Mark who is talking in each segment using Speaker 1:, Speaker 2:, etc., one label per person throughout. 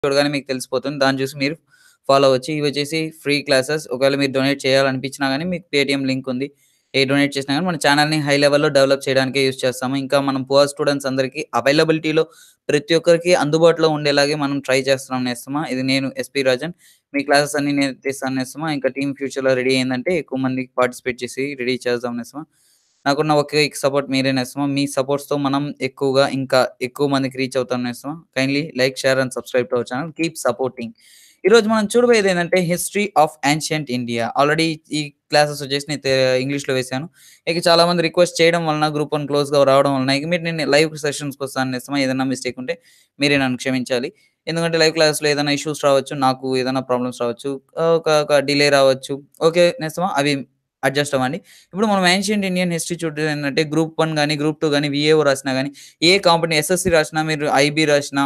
Speaker 1: చూడగానే మీకు తెలిసిపోతుంది. దాన్ని చూసి మీరు ఫాలో అవ్వచ్చు. ఇవొచ్చేసి ఫ్రీ క్లాసెస్. ఒకవేళ మీరు డొనేట్ చేయాలనిపించినా గాని మీకు పేటీఎం లింక్ ఉంది. ఏ డొనేట్ చేసినా గాని మన ఛానెల్‌ని హై లెవెల్‌లో డెవలప్ చేయడానికే యూజ్ చేస్తాము. ఇంకా మనం పువర్ స్టూడెంట్స్ అందరికి అవైలబిలిటీలో ప్రతి ఒక్కరికి అందుబాటులో ఉండేలాగే మనం ట్రై చేస్తున్నాం నేస్తమా. ఇది నేను ఎస్‌పి రాజన్. మీ క్లాసెస్ అన్నీ నేను తీస్తాను నేస్తమా. ఇంకా టీమ్ ఫ్యూచర్‌లో రెడీ అయిందంటే ఎక్కువ మంది పార్టిసిపేట్ చేసి రెడీ చేద్దాం నేస్తమా. నాకున్న ఒకే సపోర్ట్ మీరే నేస్తమా. మీ సపోర్ట్స్‌తో మనం ఎక్కువగా ఇంకా ఎక్కువ మందికి రీచ్ అవుతాం నేస్తమా. Kindly like, share and subscribe to our channel. Keep supporting. ఈరోజు మనం చూడబోయేదేంటంటే history of ancient India. Already ఈ క్లాసెస్ వచ్చేసి నేను ఇంగ్లీష్‌లో వేశాను. ఇక చాలామంది రిక్వెస్ట్ చేయడం వలన గ్రూప్ వన్ క్లోజ్‌గా రావడం వలన ఇక మీరు నేను లైవ్ సెషన్స్‌కొస్తాను నేస్తమా. ఏదైనా మిస్టేక్ ఉంటే మీరే నన్ను క్షమించాలి. ఎందుకంటే లైవ్ క్లాస్‌లో ఏదైనా ఇష్యూస్ రావచ్చు. నాకు ఏదైనా ప్రాబ్లమ్స్ రావచ్చు. ఒక డిలే రావచ్చు. ఓకే నేస్తమా. అవి అడ్జస్ట్ అవ్వండి. ఇప్పుడు మనం యాన్షియంట్ ఇండియన్ హిస్టరీ చూడడం ఏంటంటే గ్రూప్ 1 గాని, గ్రూప్ 2 గాని, వీఏఓ రాసినా గాని, ఏ ఎస్ఎస్‌సి రాసినా మీరు ఐబీ రాసినా,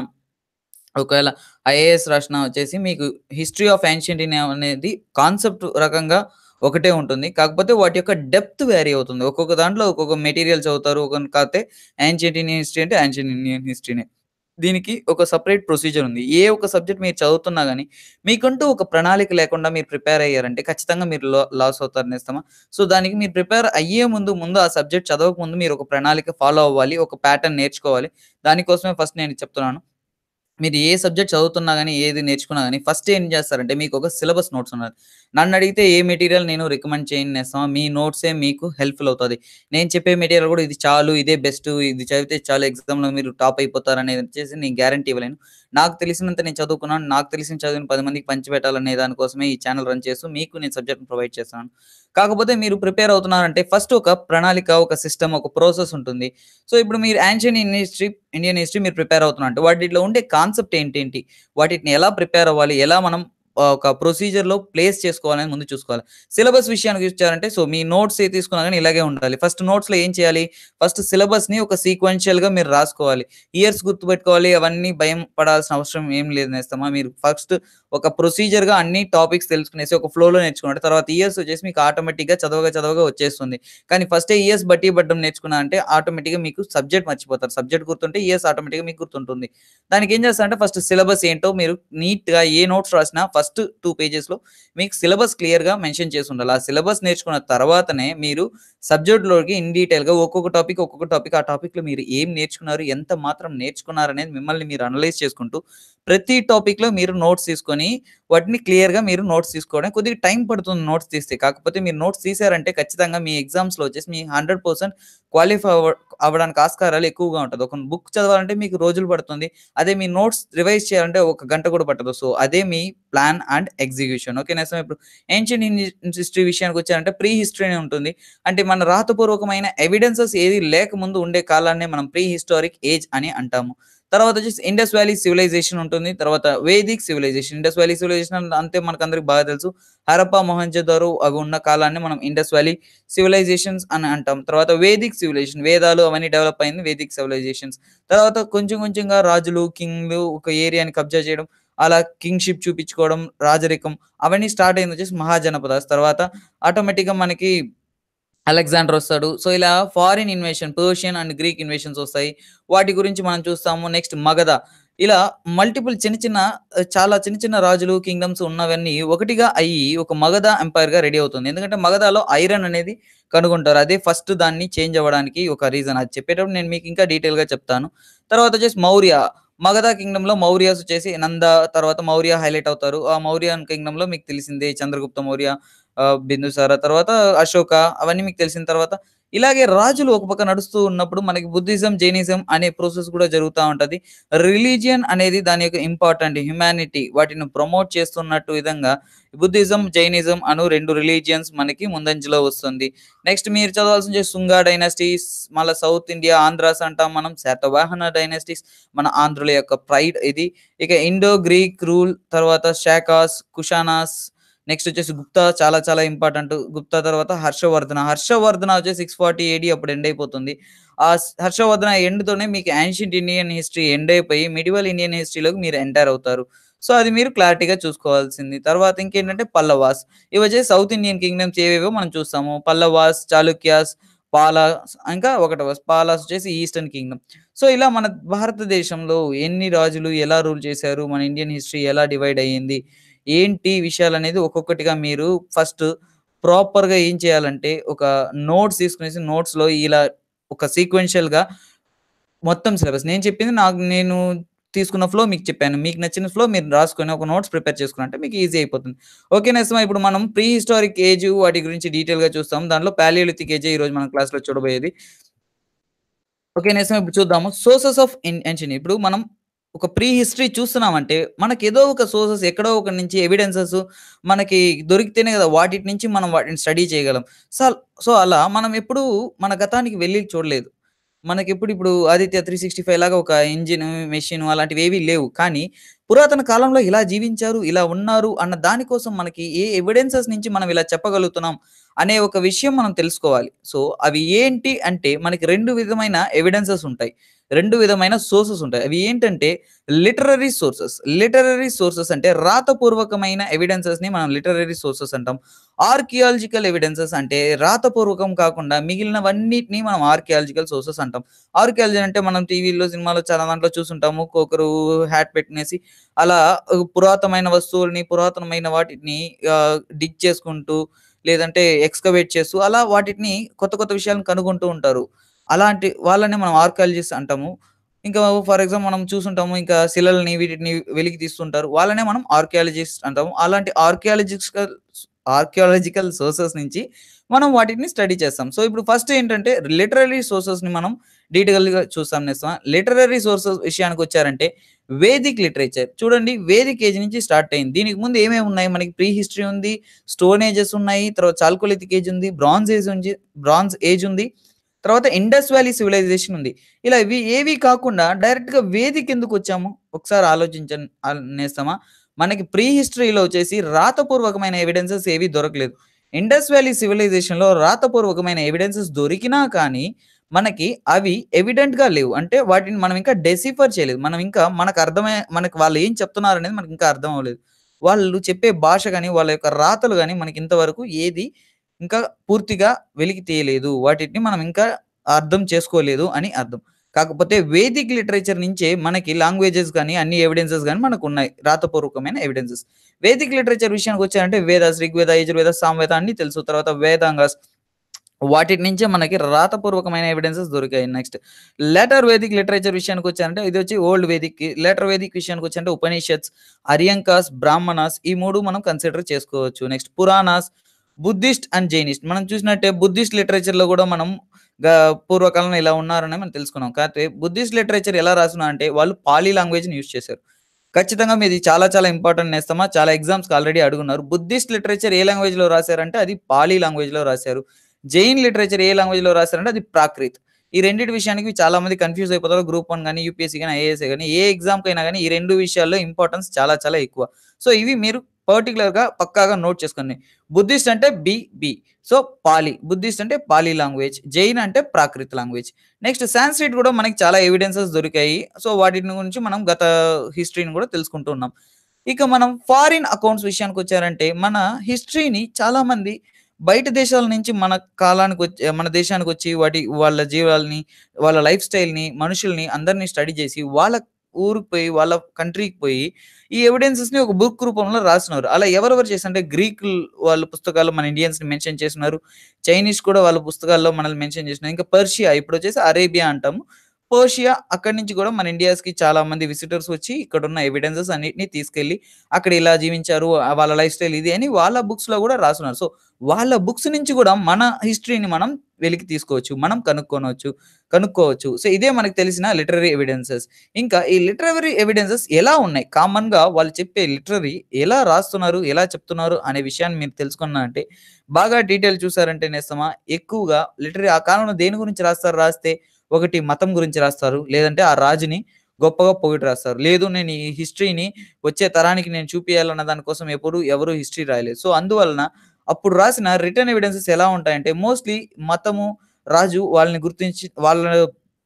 Speaker 1: ఒకవేళ ఐఏఎస్ రాసినా వచ్చేసి మీకు హిస్టరీ ఆఫ్ యాన్షియంట్ ఇండియా అనేది కాన్సెప్ట్ రకంగా ఒకటే ఉంటుంది. కాకపోతే వాటి యొక్క డెప్త్ వేరీ అవుతుంది. ఒక్కొక్క దాంట్లో ఒక్కొక్క మెటీరియల్ చదువుతారు. కాకపోతే యాన్షియంట్ ఇండియన్ హిస్టరీ అంటే యాన్షియంట్ ఇండియన్ హిస్టరీనే. దీనికి ఒక సెపరేట్ ప్రొసీజర్ ఉంది. ఏ ఒక్క సబ్జెక్ట్ మీరు చదువుతున్నా గాని, మీకంటూ ఒక ప్రణాళిక లేకుండా మీరు ప్రిపేర్ అయ్యారంటే ఖచ్చితంగా మీరు లాస్ అవుతారు నేస్తమా. సో, దానికి మీరు ప్రిపేర్ అయ్యే ముందు ఆ సబ్జెక్ట్ చదవక ముందు మీరు ఒక ప్రణాళిక ఫాలో అవ్వాలి. ఒక ప్యాటర్న్ నేర్చుకోవాలి. దానికోసమే ఫస్ట్ నేను చెప్తున్నాను. మీరు ఏ సబ్జెక్ట్ చదువుతున్నా గాని, ఏది నేర్చుకున్నా గాని ఫస్ట్ ఏం చేస్తారంటే మీకొక సిలబస్ నోట్స్ ఉన్నది. నన్నడిగితే ఏ మెటీరియల్ నేను రికమెండ్ చేయను నేస్తమా. మీ నోట్సే మీకు హెల్ప్‌ఫుల్ అవుతది. నేను చెప్పే మెటీరియల్ కూడా ఇది చాలు, ఇదే బెస్ట్, ఇది చదివితే చాలు ఎగ్జామ్‌లో మీరు టాప్ అయిపోతారనేది వచ్చేసి నేను గ్యారంటీ ఇవ్వలేను. నాకు తెలిసినంత నేను చదువుకున్నాను. నాకు తెలిసిన చదువుని 10 మందికి పంచిపెట్టాలనే దాని కోసమే ఈ ఛానెల్ రన్ చేస్తూ మీకు నేను సబ్జెక్ట్‌ని ప్రొవైడ్ చేస్తున్నాను. కాకపోతే మీరు ప్రిపేర్ అవుతున్నారంటే ఫస్ట్ ఒక ప్రణాళిక, ఒక సిస్టమ్, ఒక ప్రాసెస్ ఉంటుంది. సో, ఇప్పుడు మీరు యాన్షియంట్ ఇండియన్ హిస్టరీ మీరు ప్రిపేర్ అవుతున్నారు. వాటిలో ఉండే కాన్సెప్ట్ ఏంటేంటి? వాటిని ఎలా ప్రిపేర్ అవ్వాలి? ఎలా మనం ఒక ప్రొసీజర్‌లో ప్లేస్ చేసుకోవాలని ముందు చూసుకోవాలి. సిలబస్ విషయానికొచ్చారంటే సో, మీ నోట్స్ ఏది తీసుకున్నా గాని ఇలాగే ఉండాలి. ఫస్ట్ నోట్స్‌లో ఏం చేయాలి? ఫస్ట్ సిలబస్‌ని ఒక సీక్వెన్షియల్‌గా మీరు రాసుకోవాలి. ఇయర్స్ గుర్తుపెట్టుకోవాలి. అవన్నీ భయం పడాల్సిన అవసరం ఏం లేదు నేస్తమా. మీరు ఫస్ట్ ఒక ప్రొసీజర్‌గా అన్ని టాపిక్స్ తెలుసుకునేసి ఒక ఫ్లోలో నేర్చుకోండి. తర్వాత ఇయర్స్ వచ్చేసి మీకు ఆటోమేటిక్‌గా చదవగా వచ్చేస్తుంది. కానీ ఫస్టే ఇయర్స్ బట్టి పట్టడం నేర్చుకున్నారంటే ఆటోమేటిక్‌గా మీకు సబ్జెక్ట్ మర్చిపోతారు. సబ్జెక్ట్ గుర్తుంటే ఇయర్స్ ఆటోమేటిక్‌గా మీకు గుర్తుంటుంది. దానికేం చేస్తారంటే ఫస్ట్ సిలబస్ ఏంటో మీరు నీట్‌గా ఏ నోట్స్ రాసినా ఫస్ట్ 2 పేజెస్‌లో మీకు సిలబస్ క్లియర్‌గా మెన్షన్ చేసుండాలి. ఆ సిలబస్ నేర్చుకున్న తర్వాతనే మీరు సబ్జెక్ట్‌లోకి ఇన్ డీటెయిల్‌గా ఒక్కొక్క టాపిక్ ఆ టాపిక్‌లో మీరు ఏం నేర్చుకున్నారు? ఎంత మాత్రం నేర్చుకున్నారనేది మిమ్మల్ని మీరు అనలైజ్ చేసుకుంటూ ప్రతి టాపిక్‌లో మీరు నోట్స్ తీసుకొని వాటిని క్లియర్‌గా మీరు నోట్స్ తీసుకోవడం కొద్దిగా టైం పడుతుంది నోట్స్ తీస్తే. కాకపోతే మీరు నోట్స్ తీశారంటే ఖచ్చితంగా మీ ఎగ్జామ్స్‌లో వచ్చేసి మీ 100% క్వాలిఫై అవ్వడానికి ఆస్కారాలు ఎక్కువగా ఉంటది. ఒక బుక్ చదవాలంటే మీకు రోజులు పడుతుంది. అదే మీ నోట్స్ రివైజ్ చేయాలంటే ఒక గంట కూడా పట్టదు. సో, అదే మీ ప్లాన్ అండ్ ఎగ్జిక్యూషన్. ఓకేనా? సో, ఇప్పుడు ఏన్షియంట్ హిస్టరీ విషయానికొచ్చారంటే ప్రీ హిస్టరీ అని ఉంటుంది. అంటే మన రాతపూర్వకమైన ఎవిడెన్సెస్ ఏది లేకముందు ఉండే కాలాన్నే మనం ప్రీ హిస్టారిక్ ఏజ్ అని అంటాము. తర్వాత వచ్చేసి ఇండస్ వ్యాలీ సివిలైజేషన్ ఉంటుంది. తర్వాత Vedic civilisation. Indus valley civilisation అంతే మనకందరికి బాగా తెలుసు. హరప్పా, మొహంజోదారో అవి ఉన్న కాలాన్ని మనం ఇండస్ వ్యాలీ సివిలైజేషన్స్ అని అంటాం. తర్వాత వేదిక్ సివిలైజేషన్ వేదాలు అవన్నీ డెవలప్ అయింది వేదిక్ సివిలైజేషన్స్. తర్వాత కొంచెం కొంచెంగా రాజులు, కింగ్‌లు ఒక ఏరియాని కబ్జా చేయడం, అలా కింగ్‌షిప్ చూపించుకోవడం, రాజరికం అవన్నీ స్టార్ట్ అయింది వచ్చేసి మహాజనపదాస్. తర్వాత ఆటోమేటిక్‌గా మనకి అలెగ్జాండర్ వస్తాడు. సో, ఇలా foreign invasion Persian and Greek invasions వస్తాయి. వాటి గురించి మనం చూస్తాము. నెక్స్ట్ మగధ. ఇలా మల్టిపుల్ చాలా చిన్న చిన్న రాజులు, కింగ్డమ్స్ ఉన్నవన్నీ ఒకటిగా అయ్యి ఒక మగధ ఎంపైర్‌గా రెడీ అవుతుంది. ఎందుకంటే మగధలో ఐరన్ అనేది కనుగొంటారు. అదే ఫస్ట్ దాన్ని చేంజ్ అవ్వడానికి ఒక రీజన్. అది చెప్పేటప్పుడు నేను మీకు ఇంకా డీటెయిల్‌గా చెప్తాను. తర్వాత వచ్చేసి మౌర్య. మగధ కింగ్డమ్‌లో మౌర్యాస్ వచ్చేసి నంద తర్వాత మౌర్య హైలైట్ అవుతారు. ఆ మౌర్యన్ కింగ్డమ్‌లో మీకు తెలిసిందే చంద్రగుప్త మౌర్య, బిందుసార తర్వాత అశోక అవన్నీ మీకు తెలిసిన తర్వాత ఇలాగే రాజులు ఒక పక్క నడుస్తూ ఉన్నప్పుడు మనకి బుద్ధిజం, జైనిజం అనే ప్రాసెస్ కూడా జరుగుతా ఉంటది. రిలీజియన్ అనేది దాని యొక్క ఇంపార్టెంట్ హ్యుమానిటీ వాటిని ప్రమోట్ చేస్తున్నట్టు విధంగా బుద్ధిజం, జైనిజం అను 2 రిలీజియన్స్ మనకి ముందంజలో వస్తుంది. నెక్స్ట్ మీరు చదవాల్సింది శుంగా డైనస్టీస్, మళ్ళా సౌత్ ఇండియా ఆంధ్రాస్ అంటాం మనం. శాతవాహన డైనస్టీస్ మన ఆంధ్రుల యొక్క ప్రైడ్ ఇది. ఇక ఇండో గ్రీక్ రూల్ తర్వాత శాకాస్, కుషానాస్ నెక్స్ట్ వచ్చేసి గుప్తా చాలా చాలా ఇంపార్టెంట్. గుప్తా తర్వాత హర్షవర్ధన. హర్షవర్ధన వచ్చేసి 640 ఏడీ అప్పుడు ఎండ్ అయిపోతుంది. హర్షవర్ధన ఎండ్‌తోనే మీకు యాన్షియంట్ ఇండియన్ హిస్టరీ ఎండ్ అయిపోయి మిడివల్ ఇండియన్ హిస్టరీలోకి మీరు ఎంటర్ అవుతారు. సో, అది మీరు క్లారిటీగా చూసుకోవాల్సింది. తర్వాత ఇంకేంటంటే పల్లవాస్. ఇవొచ్చేసి సౌత్ ఇండియన్ కింగ్డమ్స్ ఏవేవో మనం చూస్తాము. పల్లవాస్, చాళుక్యాస్, పాలాస్ ఇంకా ఒకటవ పాలాస్ వచ్చేసి ఈస్టర్న్ కింగ్డమ్. సో, ఇలా మన భారతదేశంలో ఎన్ని రాజులు ఎలా రూల్ చేశారు? మన ఇండియన్ హిస్టరీ ఎలా డివైడ్ అయ్యింది? ఏంటి విషయాలనేది ఒక్కొక్కటిగా మీరు ఫస్ట్ ప్రాపర్‌గా ఏం చేయాలంటే, ఒక నోట్స్ తీసుకునేసి నోట్స్‌లో ఇలా ఒక సీక్వెన్షియల్‌గా మొత్తం సిలబస్. నేను చెప్పింది నేను తీసుకున్న ఫ్లో మీకు చెప్పాను. మీకు నచ్చిన ఫ్లో మీరు రాసుకొని ఒక నోట్స్ ప్రిపేర్ చేసుకున్నారంటే మీకు ఈజీ అయిపోతుంది. ఓకే. నెక్స్ట్ ఇప్పుడు మనం ప్రీ హిస్టారిక్ ఏజ్ వాటి గురించి డీటెయిల్‌గా చూస్తాం. దాంట్లో పాలియోలిథిక్ ఏజే ఈరోజు మనం క్లాస్‌లో చూడబోయేది. ఓకే. నెక్స్ట్ ఇప్పుడు చూద్దాము. Sources of ancient. ఇప్పుడు మనం ఒక ప్రీ హిస్టరీ చూస్తున్నామంటే, మనకేదో ఒక సోర్సెస్ ఎక్కడో ఒకటి నుంచి ఎవిడెన్సెస్ మనకి దొరికితేనే కదా! వాటిటి నుంచి మనం వాటిని స్టడీ చేయగలం. సల్ సో, అలా మనం ఎప్పుడూ మన గతానికి వెళ్లి చూడలేదు. మనకెప్పుడు ఇప్పుడు 'ఆదిత్య 365' లాగా ఒక ఇంజిన్, మెషిన్ అలాంటివేవి లేవు. కానీ పురాతన కాలంలో ఇలా జీవించారు, ఇలా ఉన్నారు అన్న దాని కోసం మనకి ఏ ఎవిడెన్సెస్ నుంచి మనం ఇలా చెప్పగలుగుతున్నాం అనే ఒక విషయం మనం తెలుసుకోవాలి. సో, అవి ఏంటి అంటే మనకి 2 విధమైన ఎవిడెన్సెస్ ఉంటాయి. 2 విధమైన సోర్సెస్ ఉంటాయి. అవి ఏంటంటే లిటరరీ సోర్సెస్. లిటరరీ సోర్సెస్ అంటే రాతపూర్వకమైన ఎవిడెన్సెస్‌ని మనం లిటరరీ సోర్సెస్ అంటాం. ఆర్కియాలజికల్ ఎవిడెన్సెస్ అంటే రాతపూర్వకం కాకుండా మిగిలినవన్నిటిని మనం ఆర్కియాలజికల్ సోర్సెస్ అంటాం. ఆర్కియాలజీ అంటే మనం టీవీలో, సినిమాలో చాలా దాంట్లో చూసుంటాము. ఒకరు హ్యాట్ పెట్టినేసి అలా పురాతనమైన వస్తువుల్ని, పురాతనమైన వాటిని డిగ్ చేసుకుంటూ లేదంటే ఎక్స్‌కవేట్ చేస్తూ అలా వాటిని కొత్త కొత్త విషయాలను కనుగొంటూ ఉంటారు. అలాంటి వాళ్ళని మనం ఆర్కియాలజిస్ట్ అంటాము. ఇంకా ఫర్ ఎగ్జాంపుల్ మనం చూసుంటాము. ఇంకా శిలల్ని వీటిని వెలికి తీస్తుంటారు. వాళ్ళనే మనం ఆర్కియాలజిస్ట్ అంటాము. అలాంటి ఆర్కియాలజికల్ సోర్సెస్ నుంచి మనం వాటిని స్టడీ చేస్తాం. సో, ఇప్పుడు ఫస్ట్ ఏంటంటే లిటరరీ సోర్సెస్‌ని మనం డీటెయిల్‌గా చూస్తాం నేస్తామా. లిటరరీ సోర్సెస్ విషయానికొచ్చారంటే వేదిక్ లిటరేచర్. చూడండి వేదిక్ ఏజ్ నుంచి స్టార్ట్ అయింది. దీనికి ముందు ఏమేమి ఉన్నాయి? మనకి ప్రీ హిస్టరీ ఉంది, స్టోన్ ఏజెస్ ఉన్నాయి, తర్వాత చాల్కోలిథిక్ ఏజ్ ఉంది, బ్రాంజ్ ఏజ్ ఉంది. తర్వాత ఇండస్ వ్యాలీ సివిలైజేషన్ ఉంది. ఇలా ఇవి ఏవి కాకుండా డైరెక్ట్‌గా వేదిక్ ఎందుకొచ్చాము? ఒకసారి నేస్తమా. మనకి ప్రీ హిస్టరీలో వచ్చేసి రాతపూర్వకమైన ఎవిడెన్సెస్ ఏవి దొరకలేదు. ఇండస్ వ్యాలీ సివిలైజేషన్‌లో రాతపూర్వకమైన ఎవిడెన్సెస్ దొరికినా కానీ, మనకి అవి ఎవిడెంట్‌గా లేవు. అంటే వాటిని మనం ఇంకా డెసిఫర్ చేయలేదు. మనం ఇంకా మనకు వాళ్ళు ఏం చెప్తున్నారనేది మనకి ఇంకా అర్థం అవ్వలేదు. వాళ్ళు చెప్పే భాష గాని, వాళ్ళ యొక్క రాతలు గాని మనకి ఇంతవరకు ఏది ఇంకా పూర్తిగా వెలికి తీయలేదు. వాటిని మనం ఇంకా అర్థం చేసుకోలేదు అని అర్థం. కాకపోతే వేదిక్ లిటరేచర్ నుంచే మనకి లాంగ్వేజెస్ గాని, అన్ని ఎవిడెన్సెస్ గాని మనకున్నాయి. రాతపూర్వకమైన ఎవిడెన్సెస్. వేదిక్ లిటరేచర్ విషయానికొచ్చారంటే వేదాస్, ఋగ్వేద, యజుర్వేద, సామవేద అన్నీ తెలుసు. తర్వాత వేదాంగాస్ వాటిటి నుంచే మనకి రాతపూర్వకమైన ఎవిడెన్సెస్ దొరికాయి. నెక్స్ట్ లేటర్ వేదిక్ లిటరేచర్ విషయానికొచ్చారంటే ఇదొచ్చి ఓల్డ్ వేదిక్. లేటర్ వేదిక్ విషయానికొచ్చారంటే ఉపనిషత్స్, అర్యంకాస్, బ్రాహ్మణాస్ ఈ 3 మనం కన్సిడర్ చేసుకోవచ్చు. Next Puranas, Buddhist and Jainist. మనం చూసినట్టే బుద్ధిస్ట్ లిటరేచర్‌లో గూడా మనం గా పూర్వకాలంలో ఇలా ఉన్నారని మనం తెలుసుకున్నాం. కాకపోతే బుద్ధిస్ట్ లిటరేచర్ ఎలా రాసున్నారంటే వాళ్ళు పాలీ లాంగ్వేజ్‌ని యూజ్ చేశారు. ఖచ్చితంగా మీది చాలా చాలా ఇంపార్టెంట్ నేస్తమా. చాలా ఎగ్జామ్స్‌కి ఆల్రెడీ అడుగున్నారు. బుద్ధిస్ట్ లిటరేచర్ ఏ లాంగ్వేజ్‌లో రాసారంటే అది పాలీ లాంగ్వేజ్‌లో రాసారు. జైన్ లిటరేచర్ ఏ లాంగ్వేజ్‌లో రాసారంటే అది ప్రాకృత్. ఈ రెండిటి విషయానికి చాలా మంది కన్‌ఫ్యూజ్ అయిపోతారు. గ్రూప్ 1 గాని, యూపీఎస్సీ గాని, ఐఏఎస్‌ఏ గాని ఏ ఎగ్జామ్‌కైనా గాని ఈ 2 విషయాల్లో ఇంపార్టెన్స్ చాలా చాలా ఎక్కువ. సో, ఇవి మీరు పర్టిక్యులర్‌గా పక్కాగా నోట్ చేసుకోండి. బుద్ధిస్ట్ అంటే బి. సో, బుద్ధిస్ట్ అంటే పాలీ లాంగ్వేజ్. జైన్ అంటే ప్రాకృత్ లాంగ్వేజ్. నెక్స్ట్ సాంస్క్రిట్ గూడా మనకి చాలా ఎవిడెన్సెస్ దొరికాయి. సో, వాటిని గురించి మనం గత హిస్టరీని గూడా తెలుసుకుంటూ ఉన్నాం. ఇక మనం ఫారిన్ అకౌంట్స్ విషయానికొచ్చారంటే, మన హిస్టరీని చాలామంది బయట దేశాల నుంచి మన దేశానికొచ్చి వాళ్ళ జీవాల్ని, వాళ్ళ లైఫ్ స్టైల్‌ని, మనుషుల్ని అందరిని స్టడీ జేసి, వాళ్ళ ఊరికి పోయి, వాళ్ళ కంట్రీకి పోయి, ఈ ఎవిడెన్సెస్‌ని ఒక బుక్ రూపంలో రాసినారు. అలా ఎవరెవరు చేసారంటే గ్రీకులు వాళ్ళ పుస్తకాల్లో మన ఇండియన్స్‌ని మెన్షన్ చేసినారు. చైనీస్ కూడా వాళ్ళ పుస్తకాల్లో మనల్ని మెన్షన్ చేసినారు. ఇంకా పర్షియా ఇప్పుడొచ్చేసి అరేబియా అంటాము. పర్షియా అక్కడి నుంచి గూడా మన ఇండియాస్‌కి చాలా మంది విజిటర్స్ వచ్చి ఇక్కడున్న ఎవిడెన్సెస్ అన్నిటిని తీసుకెళ్ళి అక్కడ ఇలా జీవించారు. వాళ్ళ లైఫ్ స్టైల్ ఇది అని వాళ్ళ బుక్స్‌లో గూడా రాసున్నారు. సో, వాళ్ళ బుక్స్ నుంచి గూడా మన హిస్టరీని మనం వెలికి తీసుకోవచ్చు. మనం కనుక్కోవచ్చు. సో, ఇదే మనకు తెలిసిన లిటరరీ ఎవిడెన్సెస్. ఇంకా ఈ లిటరరీ ఎవిడెన్సెస్ ఎలా ఉన్నాయి? కామన్‌గా వాళ్ళు చెప్పే లిటరరీ ఎలా రాస్తున్నారు? ఎలా చెప్తున్నారు? అనే విషయాన్ని మీరు తెలుసుకున్నారంటే బాగా డీటెయిల్ చూసారంటే నేస్తమా ఎక్కువగా ఆ కాలంలో దేని గురించి రాస్తే ఒకటి మతం గురించి రాస్తారు. లేదంటే ఆ రాజుని గొప్పగా పొగిడి రాస్తారు. లేదు నేను ఈ హిస్టరీని వచ్చే తరానికి నేను చూపియాలన్న దాని కోసం ఎవరు హిస్టరీ రాయలేదు. సో, అందువలన అప్పుడు రాసిన రిటన్ ఎవిడెన్సెస్ ఎలా ఉంటాయంటే మోస్ట్‌లీ మతము, రాజు వాళ్ళని గుర్తించి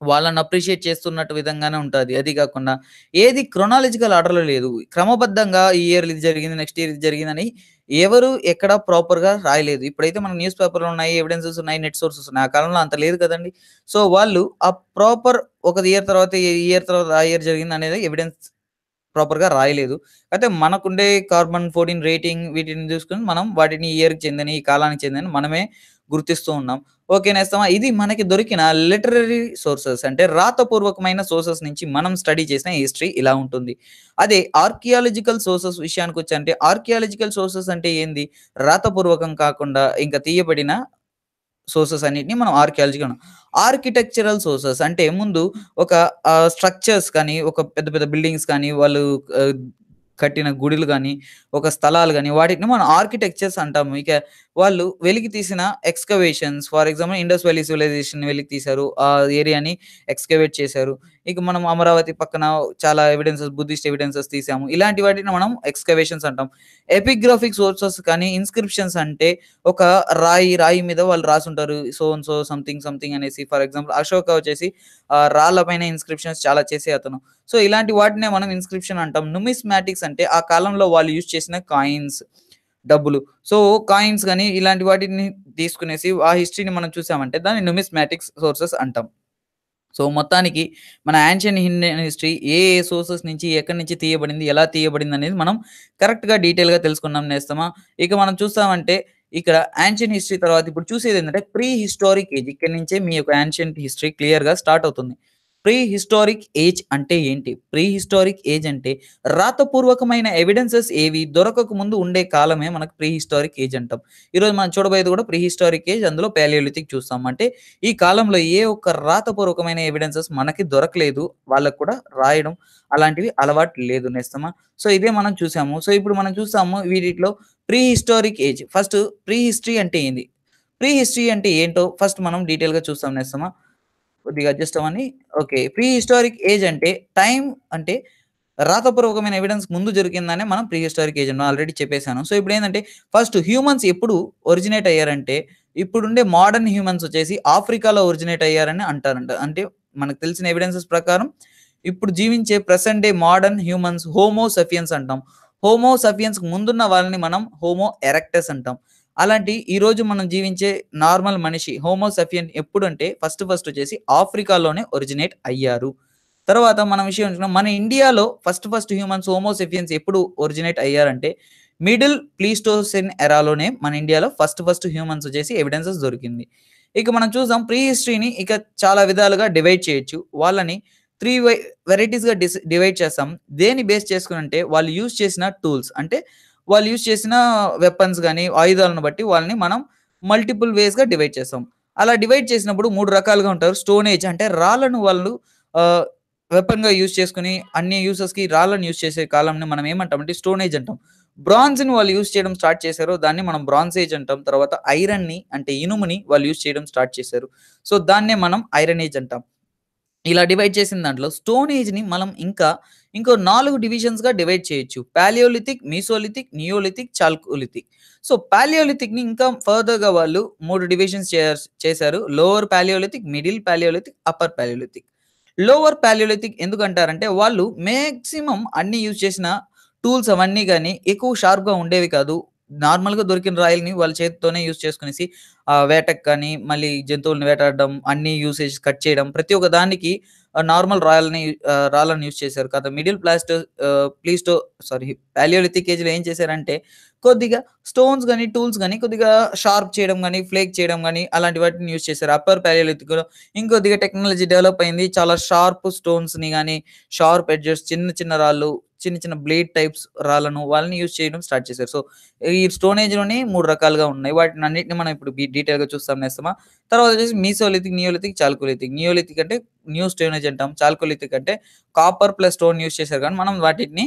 Speaker 1: వాళ్ళని అప్రిషియేట్ చేస్తున్నట్టు విధంగానే ఉంటది. అది గాకుండా ఏది క్రొనాలజికల్ ఆర్డర్‌లో లేదు. క్రమబద్ధంగా ఈ ఇయర్ ఇది జరిగింది, నెక్స్ట్ ఇయర్ ఇది జరిగిందని ఎవరు ఎక్కడ ప్రాపర్‌గా రాయలేదు. ఇప్పుడైతే మనకు న్యూస్ పేపర్‌లు ఉన్నాయి, ఎవిడెన్సెస్ ఉన్నాయి, నెట్ సోర్సెస్ ఉన్నాయి. ఆ కాలంలో అంత లేదు కదండీ. సో, వాళ్ళు ఆ ప్రాపర్ ఒక ఇయర్ తర్వాత, ఈ ఇయర్ తర్వాత ఆ ఇయర్ జరిగిందనేది ఎవిడెన్స్ ప్రాపర్‌గా రాయలేదు. అయితే మనకుండే కార్బన్ 14 రేటింగ్ వీటిని చూసుకొని మనం వాటిని ఈ ఇయర్‌కి చెందినయి, ఈ కాలానికి చెందినయి మనమే గుర్తిస్తూ ఉన్నాం. ఓకే. నేస్తమా ఇది మనకి దొరికిన లిటరరీ సోర్సెస్ అంటే రాతపూర్వకమైన సోర్సెస్ నుంచి మనం స్టడీ చేసిన హిస్టరీ ఇలా ఉంటుంది. అదే ఆర్కియాలజికల్ సోర్సెస్ విషయానికొచ్చంటే ఆర్కియాలజికల్ సోర్సెస్ అంటే ఏంది? రాతపూర్వకం కాకుండా ఇంక తీయబడిన సోర్సెస్ అన్నిటిని మనం ఆర్కియాలజీగా అనం. ఆర్కిటెక్చరల్ సోర్సెస్ అంటే ముందు ఒక స్ట్రక్చర్స్ కానీ, ఒక పెద్ద పెద్ద బిల్డింగ్స్ కానీ, వాళ్ళు ఆహ్, కట్టిన గుడులు గాని, ఒక స్థలాలు గాని, వాటిని మనం ఆర్కిటెక్చర్స్ అంటాము. ఇక వాళ్ళు వెలికి తీసిన excavations for example Indus valley civilisation వెలికి తీశారు. ఆ ఏరియాని ఎక్స్‌కవేట్ చేశారు. ఇక మనం అమరావతి పక్కన చాలా ఎవిడెన్సెస్ బుద్ధిస్ట్ ఎవిడెన్సెస్ తీసాము. ఇలాంటి వాటిని మనం ఎక్స్‌కవేషన్స్ అంటాం. ఎపిగ్రాఫిక్ సోర్సెస్ కానీ, ఇన్‌స్క్రిప్షన్స్ అంటే ఒక రాయి మీద వాళ్ళు రాసుంటారు. So and so something something అనేసి ఫర్ ఎగ్జాంపుల్ అశోక వచ్చేసి రాళ్ళ పైన ఇన్‌స్క్రిప్షన్స్ చాలా చేసే అతను. సో, ఇలాంటి వాటినే మనం ఇన్‌స్క్రిప్షన్ అంటాం. నుమిస్మాటిక్స్ అంటే ఆ కాలంలో వాళ్ళు యూజ్ చేసిన కాయిన్స్, డబ్బులు. సో, కాయిన్స్ గాని ఇలాంటి వాటిని తీసుకునేసి ఆ హిస్టరీని మనం చూసామంటే దాన్ని నుమిస్మాటిక్స్ సోర్సెస్ అంటాం. సో, మొత్తానికి మన యాన్షియన్ ఇండియన్ హిస్టరీ ఏ ఏ సోర్సెస్ నుంచి, ఎక్కడి నుంచి తీయబడింది, ఎలా తీయబడిందనేది మనం కరెక్ట్‌గా డీటెయిల్‌గా తెలుసుకున్నాం నేస్తమా. ఇక మనం చూసామంటే ఇక్కడ యాన్షియన్ హిస్టరీ తర్వాత ఇప్పుడు చూసేదేంటంటే ప్రీ హిస్టారిక్ ఏజ్. ఇక్కడి నుంచే మీ యొక్క యాన్షియంట్ హిస్టరీ క్లియర్‌గా స్టార్ట్ అవుతుంది. ప్రీ హిస్టారిక్ ఏజ్ అంటే ఏంటి? ప్రీ హిస్టారిక్ ఏజ్ అంటే రాతపూర్వకమైన ఎవిడెన్సెస్ ఏవి దొరకక ముందు ఉండే కాలమే మనకు ప్రీ హిస్టారిక్ ఏజ్ అంటాం. ఈరోజు మనం చూడబోయేది కూడా ప్రీ హిస్టారిక్ ఏజ్ అందులో పాలియోలిథిక్ చూస్తాం. అంటే ఈ కాలంలో ఏ ఒక్క రాతపూర్వకమైన ఎవిడెన్సెస్ మనకి దొరకలేదు. వాళ్ళకి కూడా రాయడం అలాంటివి అలవాటు లేదు నేస్తమా. సో, ఇదే మనం చూసాము. సో, ఇప్పుడు మనం చూస్తాము వీటిట్లో prehistoric age. First prehistory అంటే ఏంది? ప్రీ హిస్టరీ అంటే ఏంటో ఫస్ట్ మనం డీటెయిల్‌గా చూస్తాం నేస్తమా. కొద్దిగా అడ్జస్ట్ అవ్వండి. ఓకే. ప్రీ హిస్టారిక్ ఏజ్ అంటే టైమ్ అంటే రాతపూర్వకమైన ఎవిడెన్స్ ముందు దొరికిందనే మనం ప్రీ హిస్టారిక్ ఏజ్ అని ఆల్రెడీ చెప్పేసాను. సో, ఇప్పుడేందంటే ఫస్ట్ హ్యూమన్స్ ఎప్పుడు ఒరిజినేట్ అయ్యారంటే, ఇప్పుడుండే మోడర్న్ హ్యూమన్స్ వచ్చేసి ఆఫ్రికాలో ఒరిజినేట్ అయ్యారని అంటారంట. అంటే మనకు తెలిసిన ఎవిడెన్సెస్ ప్రకారం ఇప్పుడు జీవించే present day modern humans homo sapiens అంటాం. హోమో సేపియన్స్‌కి ముందున్న వాళ్ళని మనం హోమో ఎరెక్టస్ అంటాం. అలాంటి ఈరోజు మనం జీవించే నార్మల్ మనిషి హోమో సేపియన్ ఎప్పుడంటే ఫస్ట్ వచ్చేసి ఆఫ్రికాలోనే ఒరిజినేట్ అయ్యారు. తర్వాత మనం విషయం చూసుకున్నాం. మన ఇండియాలో ఫస్ట్ హ్యూమన్స్ హోమో సేపియన్స్ ఎప్పుడు ఒరిజినేట్ అయ్యారంటే, మిడిల్ ప్లీస్టోసిన్ ఎరాలోనే మన ఇండియాలో ఫస్ట్ హ్యూమన్స్ వచ్చేసి ఎవిడెన్సెస్ దొరికింది. ఇక మనం చూసాం ప్రీ హిస్టరీని ఇక చాలా విధాలుగా డివైడ్ చేయొచ్చు. వాళ్ళని 3 వెరైటీస్‌గా డివైడ్ చేస్తాం. దేన్ని బేస్ చేసుకొనంటే వాళ్ళు యూజ్ చేసిన టూల్స్ అంటే వాళ్ళు యూజ్ చేసిన వెపన్స్ గాని, ఆయుధాలను బట్టి వాళ్ళని మనం మల్టిపుల్ వేస్‌గా డివైడ్ చేస్తాం. అలా డివైడ్ చేసినప్పుడు 3 రకాలుగా ఉంటారు. స్టోన్ ఏజ్ అంటే రాళ్ళను వాళ్ళు ఆహ్, వెపన్‌గా యూజ్ చేసుకొని అన్ని యూజెస్‌కి రాళ్ళని యూజ్ చేసే కాలంని మనం ఏమంటామంటే స్టోన్ ఏజ్ అంటాం. బ్రాంజ్‌ని వాళ్ళు యూజ్ చేయడం స్టార్ట్ చేశారు. దాన్ని మనం బ్రాంజ్ ఏజ్ అంటాం. తర్వాత ఐరన్‌ని అంటే ఇనుముని వాళ్ళు యూజ్ చేయడం స్టార్ట్ చేశారు. సో, దాన్నే మనం ఐరన్ ఏజ్ అంటాం. ఇలా డివైడ్ చేసిన దాంట్లో స్టోన్ ఏజ్‌ని మనం ఇంకో 4 డివిజన్స్‌గా డివైడ్ చేయొచ్చు. Palaeolithic, mesolithic, neolithic, chalcolithic. So, పాలియోలిథిక్‌ని ఇంకా ఫర్దర్‌గా వాళ్ళు 3 డివిజన్స్ చేశారు. Lower Palaeolithic, middle Palaeolithic, upper palaeolithic. Lower palaeolithic ఎందుకంటారంటే వాళ్ళు మాక్సిమం అన్ని యూజ్ చేసిన టూల్స్ అవన్నీ గాని ఎక్కువ షార్ప్‌గా ఉండేవి కాదు. నార్మల్‌గా దొరికిన రాయల్ని వాళ్ళ చేత్తోనే యూజ్ చేసుకొనేసి వేటకు కానీ, మళ్ళీ జంతువులను వేటాడడం, అన్ని యూసేజ్ కట్ చేయడం ప్రతి ఒక్క దానికి నార్మల్ రాళ్ళని యూజ్ చేశారు కదా! మిడిల్ ప్లీస్టో సారీ పాలియోలిథిక్ ఏజ్‌లో ఏం చేశారంటే కొద్దిగా స్టోన్స్ గాని, టూల్స్ గాని కొద్దిగా షార్ప్ చేయడం గాని, ఫ్లేక్ చేయడం గాని అలాంటి వాటిని యూజ్ చేశారు. అప్పర్ పాలియోలిథిక్‌లో ఇంకొద్దిగా టెక్నాలజీ డెవలప్ అయింది. చాలా షార్ప్ స్టోన్స్‌ని గాని, షార్ప్ ఎడ్జెస్ చిన్న రాళ్ళు, చిన్న బ్లేడ్ టైప్స్ రాళ్ళను వాళ్ళని యూజ్ చేయడం స్టార్ట్ చేశారు. సో, ఈ స్టోన్ ఏజ్‌లోనే 3 రకాలుగా ఉన్నాయి. వాటినన్నిటిని మనం ఇప్పుడు డీటెయిల్‌గా చూస్తాం నేస్తమా. తర్వాత వచ్చేసి మీసోలిథిక్, నియోలిథిక్, చాల్కోలిథిక్. నియోలిథిక్ అంటే న్యూ స్టోన్ ఏజ్ అంటాం. చాల్కోలిథిక్ అంటే కాపర్ ప్లస్ స్టోన్ యూజ్ చేశారు కానీ మనం వాటిని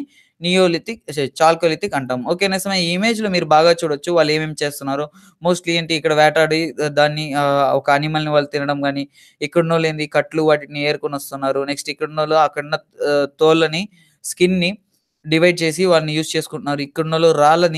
Speaker 1: చాల్కోలిథిక్ అంటాం. ఓకే. నేస్తమా ఈ ఇమేజ్‌లో మీరు బాగా చూడొచ్చు. వాళ్ళు ఏమేమి చేస్తున్నారో. మోస్ట్‌లీ ఏంటి ఇక్కడ వేటాడి దాన్ని ఒక యానిమల్‌ని వాళ్ళు తినడం గాని, ఇక్కడున్నోళ్ళేంది కట్లు వాటిని ఏరుకొనొస్తున్నారు. నెక్స్ట్ ఇక్కడున్నోళ్ళు అక్కడున్న తోళ్ళని, స్కిన్‌ని డివైడ్ చేసి వాళ్ళని యూజ్ చేసుకుంటున్నారు. ఇక్కడున్నోళ్ళు రాళ్ళని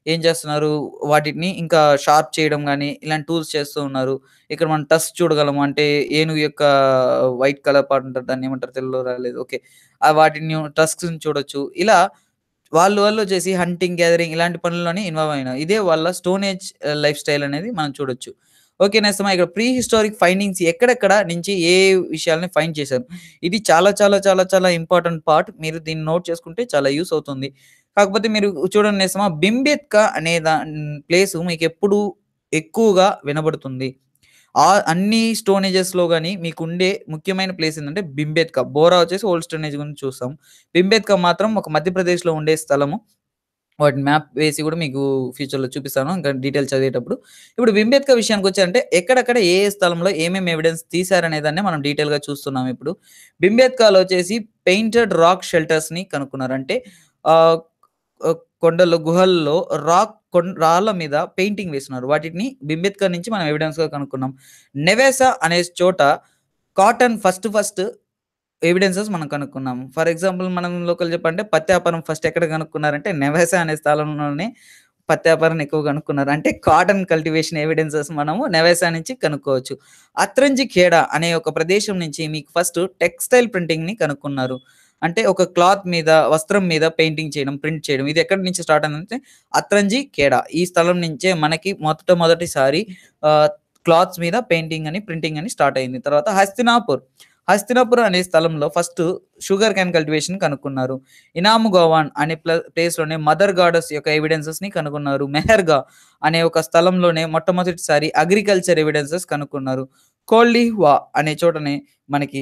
Speaker 1: ఏం చేస్తున్నారు, వాటిని ఇంకా షార్ప్ చేయడం గాని, ఇలాంటి టూల్స్ చేస్తూ ఉన్నారు. ఇక్కడ మనం టస్క్ చూడగలము. అంటే ఏనుగు యొక్క వైట్ కలర్ పార్ట్ ఉంటది. దాన్నేమంటారో తెలుగులో రాలేదు. ఓకే. వాటిని టస్క్స్‌ని చూడొచ్చు. ఇలా వాళ్ళు వచ్చేసి హంటింగ్, గ్యాదరింగ్ ఇలాంటి పనుల్లోనే ఇన్వాల్వ్ అయినారు. ఇదే వాళ్ళ స్టోన్ ఏజ్ లైఫ్ స్టైల్ అనేది మనం చూడొచ్చు. ఓకే. నేస్తమా ఇక్కడ ప్రీ హిస్టారిక్ ఫైండింగ్స్ ఎక్కడెక్కడ నుంచి ఏ విషయాల్ని ఫైండ్ చేశారు. ఇది చాలా చాలా చాలా చాలా ఇంపార్టెంట్ పార్ట్. మీరు దీన్ని నోట్ చేసుకుంటే చాలా యూజ్ అవుతుంది. కాకపోతే మీరు చూడండి నేస్తమా, బింబేత్క అనే ప్లేసు మీకెప్పుడు ఎక్కువగా వినబడుతుంది. అన్ని స్టోన్ ఏజెస్‌లో గాని మీకుండే ముఖ్యమైన ప్లేస్ ఏందంటే బింబేత్క. బోరా వచ్చేసి ఓల్డ్ స్టోన్ ఏజ్ గురించి చూస్తాం. బింబేత్క మాత్రం ఒక మధ్యప్రదేశ్‌లో ఉండే స్థలము. వాటి మ్యాప్ వేసి గూడా మీకు ఫ్యూచర్‌లో చూపిస్తాను. ఇంకా డీటెయిల్స్ చదివేటప్పుడు. ఇప్పుడు బింబేత్క విషయానికొచ్చారంటే ఎక్కడెక్కడ ఏ ఏ స్థలంలో ఏమేమి ఎవిడెన్స్ తీశారనే దాన్నే మనం డీటెయిల్‌గా చూస్తున్నాం ఇప్పుడు. బింబేత్కలో వచ్చేసి పెయింటెడ్ రాక్ షెల్టర్స్‌ని కనుక్కున్నారు. అంటే ఆహ్, కొండల్లో, గుహల్లో రాళ్ళ మీద పెయింటింగ్ వేస్తున్నారు. వాటిని బింబేత్కర్ నుంచి మనం ఎవిడెన్స్‌గా కనుక్కున్నాం. నెవేసా అనే చోట కాటన్ ఫస్ట్ ఎవిడెన్సెస్ మనం కనుక్కున్నాము. ఫర్ ఎగ్జాంపుల్ మనం లోకల్ చెప్పంటే పత్యాపారం ఫస్ట్ ఎక్కడ కనుక్కున్నారంటే నెవాసా అనే స్థలంలోనే పత్యాపారాన్ని ఎక్కువ కనుక్కున్నారు. అంటే కాటన్ కల్టివేషన్ ఎవిడెన్సెస్ మనము నెవాసా నుంచి కనుక్కోవచ్చు. అత్రంజి ఖేడా అనే ఒక ప్రదేశం నుంచి మీకు ఫస్ట్ టెక్స్‌టైల్ ప్రింటింగ్‌ని కనుక్కున్నారు. అంటే ఒక క్లాత్ మీద, వస్త్రం మీద పెయింటింగ్ చేయడం, ప్రింట్ చేయడం. ఇది ఎక్కడి నుంచి స్టార్ట్ అయిందంటే అత్రంజి ఖేడా. ఈ స్థలం నుంచే మనకి మొదటిసారి ఆహ్, క్లాత్స్ మీద పెయింటింగ్ అని, ప్రింటింగ్ అని స్టార్ట్ అయింది. తర్వాత హస్తినాపురం అనే స్థలంలో ఫస్ట్ షుగర్ కేన్ కల్టివేషన్ కనుక్కున్నారు. ఇనాము గోవాన్ అనే ప్లేస్‌లోనే మదర్ గాడెస్ యొక్క ఎవిడెన్సెస్‌ని కనుగొన్నారు. మెహర్‌గా అనే ఒక స్థలంలోనే మొట్టమొదటిసారి అగ్రికల్చర్ ఎవిడెన్సెస్ కనుక్కున్నారు. కోల్డిహ్వా అనే చోటనే మనకి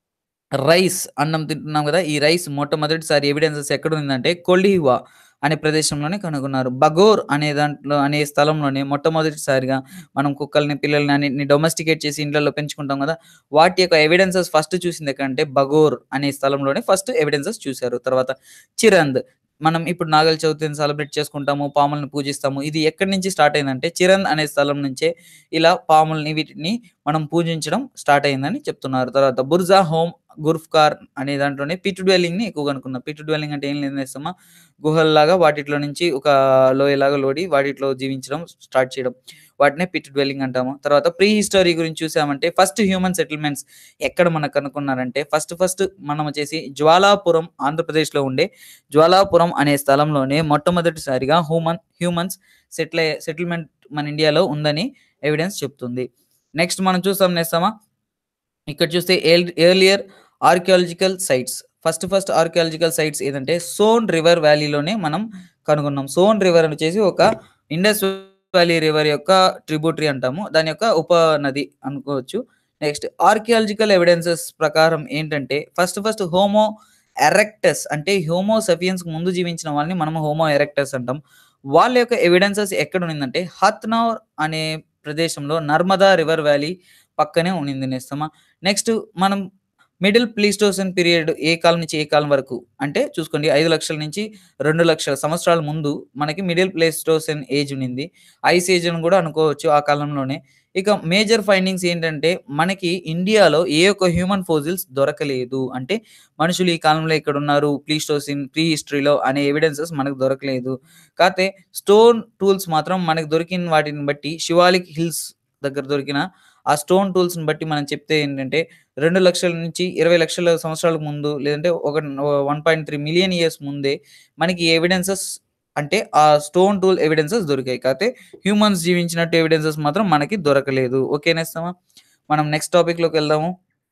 Speaker 1: అన్నం తింటున్నాం గదా! ఈ రైస్ మొట్టమొదటిసారి ఎవిడెన్సెస్ ఎక్కడుందంటే కొల్లిహువ అనే ప్రదేశంలోనే కనుగొన్నారు. బగోర్ అనే స్థలంలోనే మొట్టమొదటిసారిగా మనం కుక్కల్ని, పిల్లల్ని అన్నిటిని డొమెస్టికేట్ చేసి ఇండ్లల్లో పెంచుకుంటాం గదా! వాటి యొక్క ఎవిడెన్సెస్ ఫస్ట్ చూసింది ఎక్కడంటే బగోర్ అనే స్థలంలోనే ఫస్ట్ ఎవిడెన్సెస్ చూసారు. తర్వాత చిరంద్, మనం ఇప్పుడు నాగల చవితిని సెలబ్రేట్ చేసుకుంటాము. పాములను పూజిస్తాము. ఇది ఎక్కడి నుంచి స్టార్ట్ అయిందంటే చిరంద్ అనే స్థలం నుంచే ఇలా పాముల్ని వీటిని మనం పూజించడం స్టార్ట్ అయిందని చెప్తున్నారు. తర్వాత బుర్జా హోమ్ గుర్ఫ్‌కార్ అనే దాంట్లోనే పిట్ డ్వెల్లింగ్‌ని ఎక్కువగా కనుక్కున్నారు. పిట్ డ్వెల్లింగ్ అంటే ఏం లేదు నేస్తమా, గుహల్లాగా వాటిట్లో నుంచి ఒక లోయలాగా లోడి వాటిట్లో జీవించడం స్టార్ట్ చేయడం. వాటినే పిట్ డ్వెల్లింగ్ అంటాము. తర్వాత ప్రీ హిస్టరీ గురించి చూసామంటే ఫస్ట్ హ్యూమన్ సెటిల్మెంట్స్ ఎక్కడ మనకు కనుక్కున్నారంటే ఫస్ట్ మనం వచ్చేసి జ్వాలాపురం, ఆంధ్రప్రదేశ్‌లో ఉండే జ్వాలాపురం అనే స్థలంలోనే మొట్టమొదటిసారిగా హ్యూమన్స్ సెటిల్మెంట్ మన ఇండియాలో ఉందని ఎవిడెన్స్ చెప్తుంది. నెక్స్ట్ మనం చూస్తాం నేస్తమా, ఇక్కడ చూస్తే earlier archaeological sites. First archaeological sites ఏదంటే సోన్ రివర్ వ్యాలీలోనే మనం కనుగొన్నాం. సోన్ రివర్ అని వచ్చేసి ఒక ఇండస్ వ్యాలీ రివర్ యొక్క ట్రిబ్యూటరీ అంటాము. దాని యొక్క ఉపనది అనుకోవచ్చు. నెక్స్ట్ ఆర్కియాలజికల్ ఎవిడెన్సెస్ ప్రకారం ఏంటంటే ఫస్ట్ హోమో ఎరెక్టస్ అంటే హోమో సేపియన్స్‌కి ముందు జీవించిన వాళ్ళని మనం హోమో ఎరెక్టస్ అంటాం. వాళ్ళ యొక్క ఎవిడెన్సెస్ ఎక్కడ ఉన్నిందంటే హత్నౌర్ అనే ప్రదేశంలో నర్మదా రివర్ వ్యాలీ పక్కనే ఉన్నింది నేస్తమా. నెక్స్ట్ మనం మిడిల్ ప్లీస్టోసీన్ పీరియడ్ ఏ కాలం నుంచి ఏ కాలం వరకు అంటే చూసుకోండి 5,00,000 నుంచి 2,00,000 సంవత్సరాల ముందు మనకి మిడిల్ ప్లేస్టోసీన్ ఏజ్ ఉన్నింది. ఐస్ ఏజ్ అని కూడా అనుకోవచ్చు ఆ కాలంలోనే. ఇక మేజర్ ఫైండింగ్స్ ఏంటంటే మనకి ఇండియాలో ఏ ఒక్క హ్యూమన్ ఫోసిల్స్ దొరకలేదు. అంటే మనుషులు ఈ కాలంలో ఇక్కడున్నారు ప్లీస్టోసీన్, ప్రీ హిస్టరీలో అనే ఎవిడెన్సెస్ మనకు దొరకలేదు. కాతే స్టోన్ టూల్స్ మాత్రం మనకు దొరికిన వాటిని బట్టి శివాలిక్ హిల్స్ దగ్గర దొరికిన ఆ స్టోన్ టూల్స్‌ని బట్టి మనం చెప్తే ఏంటంటే 2,00,000 నుంచి 20,00,000 సంవత్సరాలకు ముందు లేదంటే 1.3 మిలియన్ ఇయర్స్ ముందే మనకి ఎవిడెన్సెస్ అంటే ఆ స్టోన్ టూల్ ఎవిడెన్సెస్ దొరికాయి. కాతే హ్యూమన్స్ జీవించినట్టు ఎవిడెన్సెస్ మాత్రం మనకి దొరకలేదు. ఓకే నేస్తమా. మనం నెక్స్ట్ టాపిక్‌లోకెళ్దాము.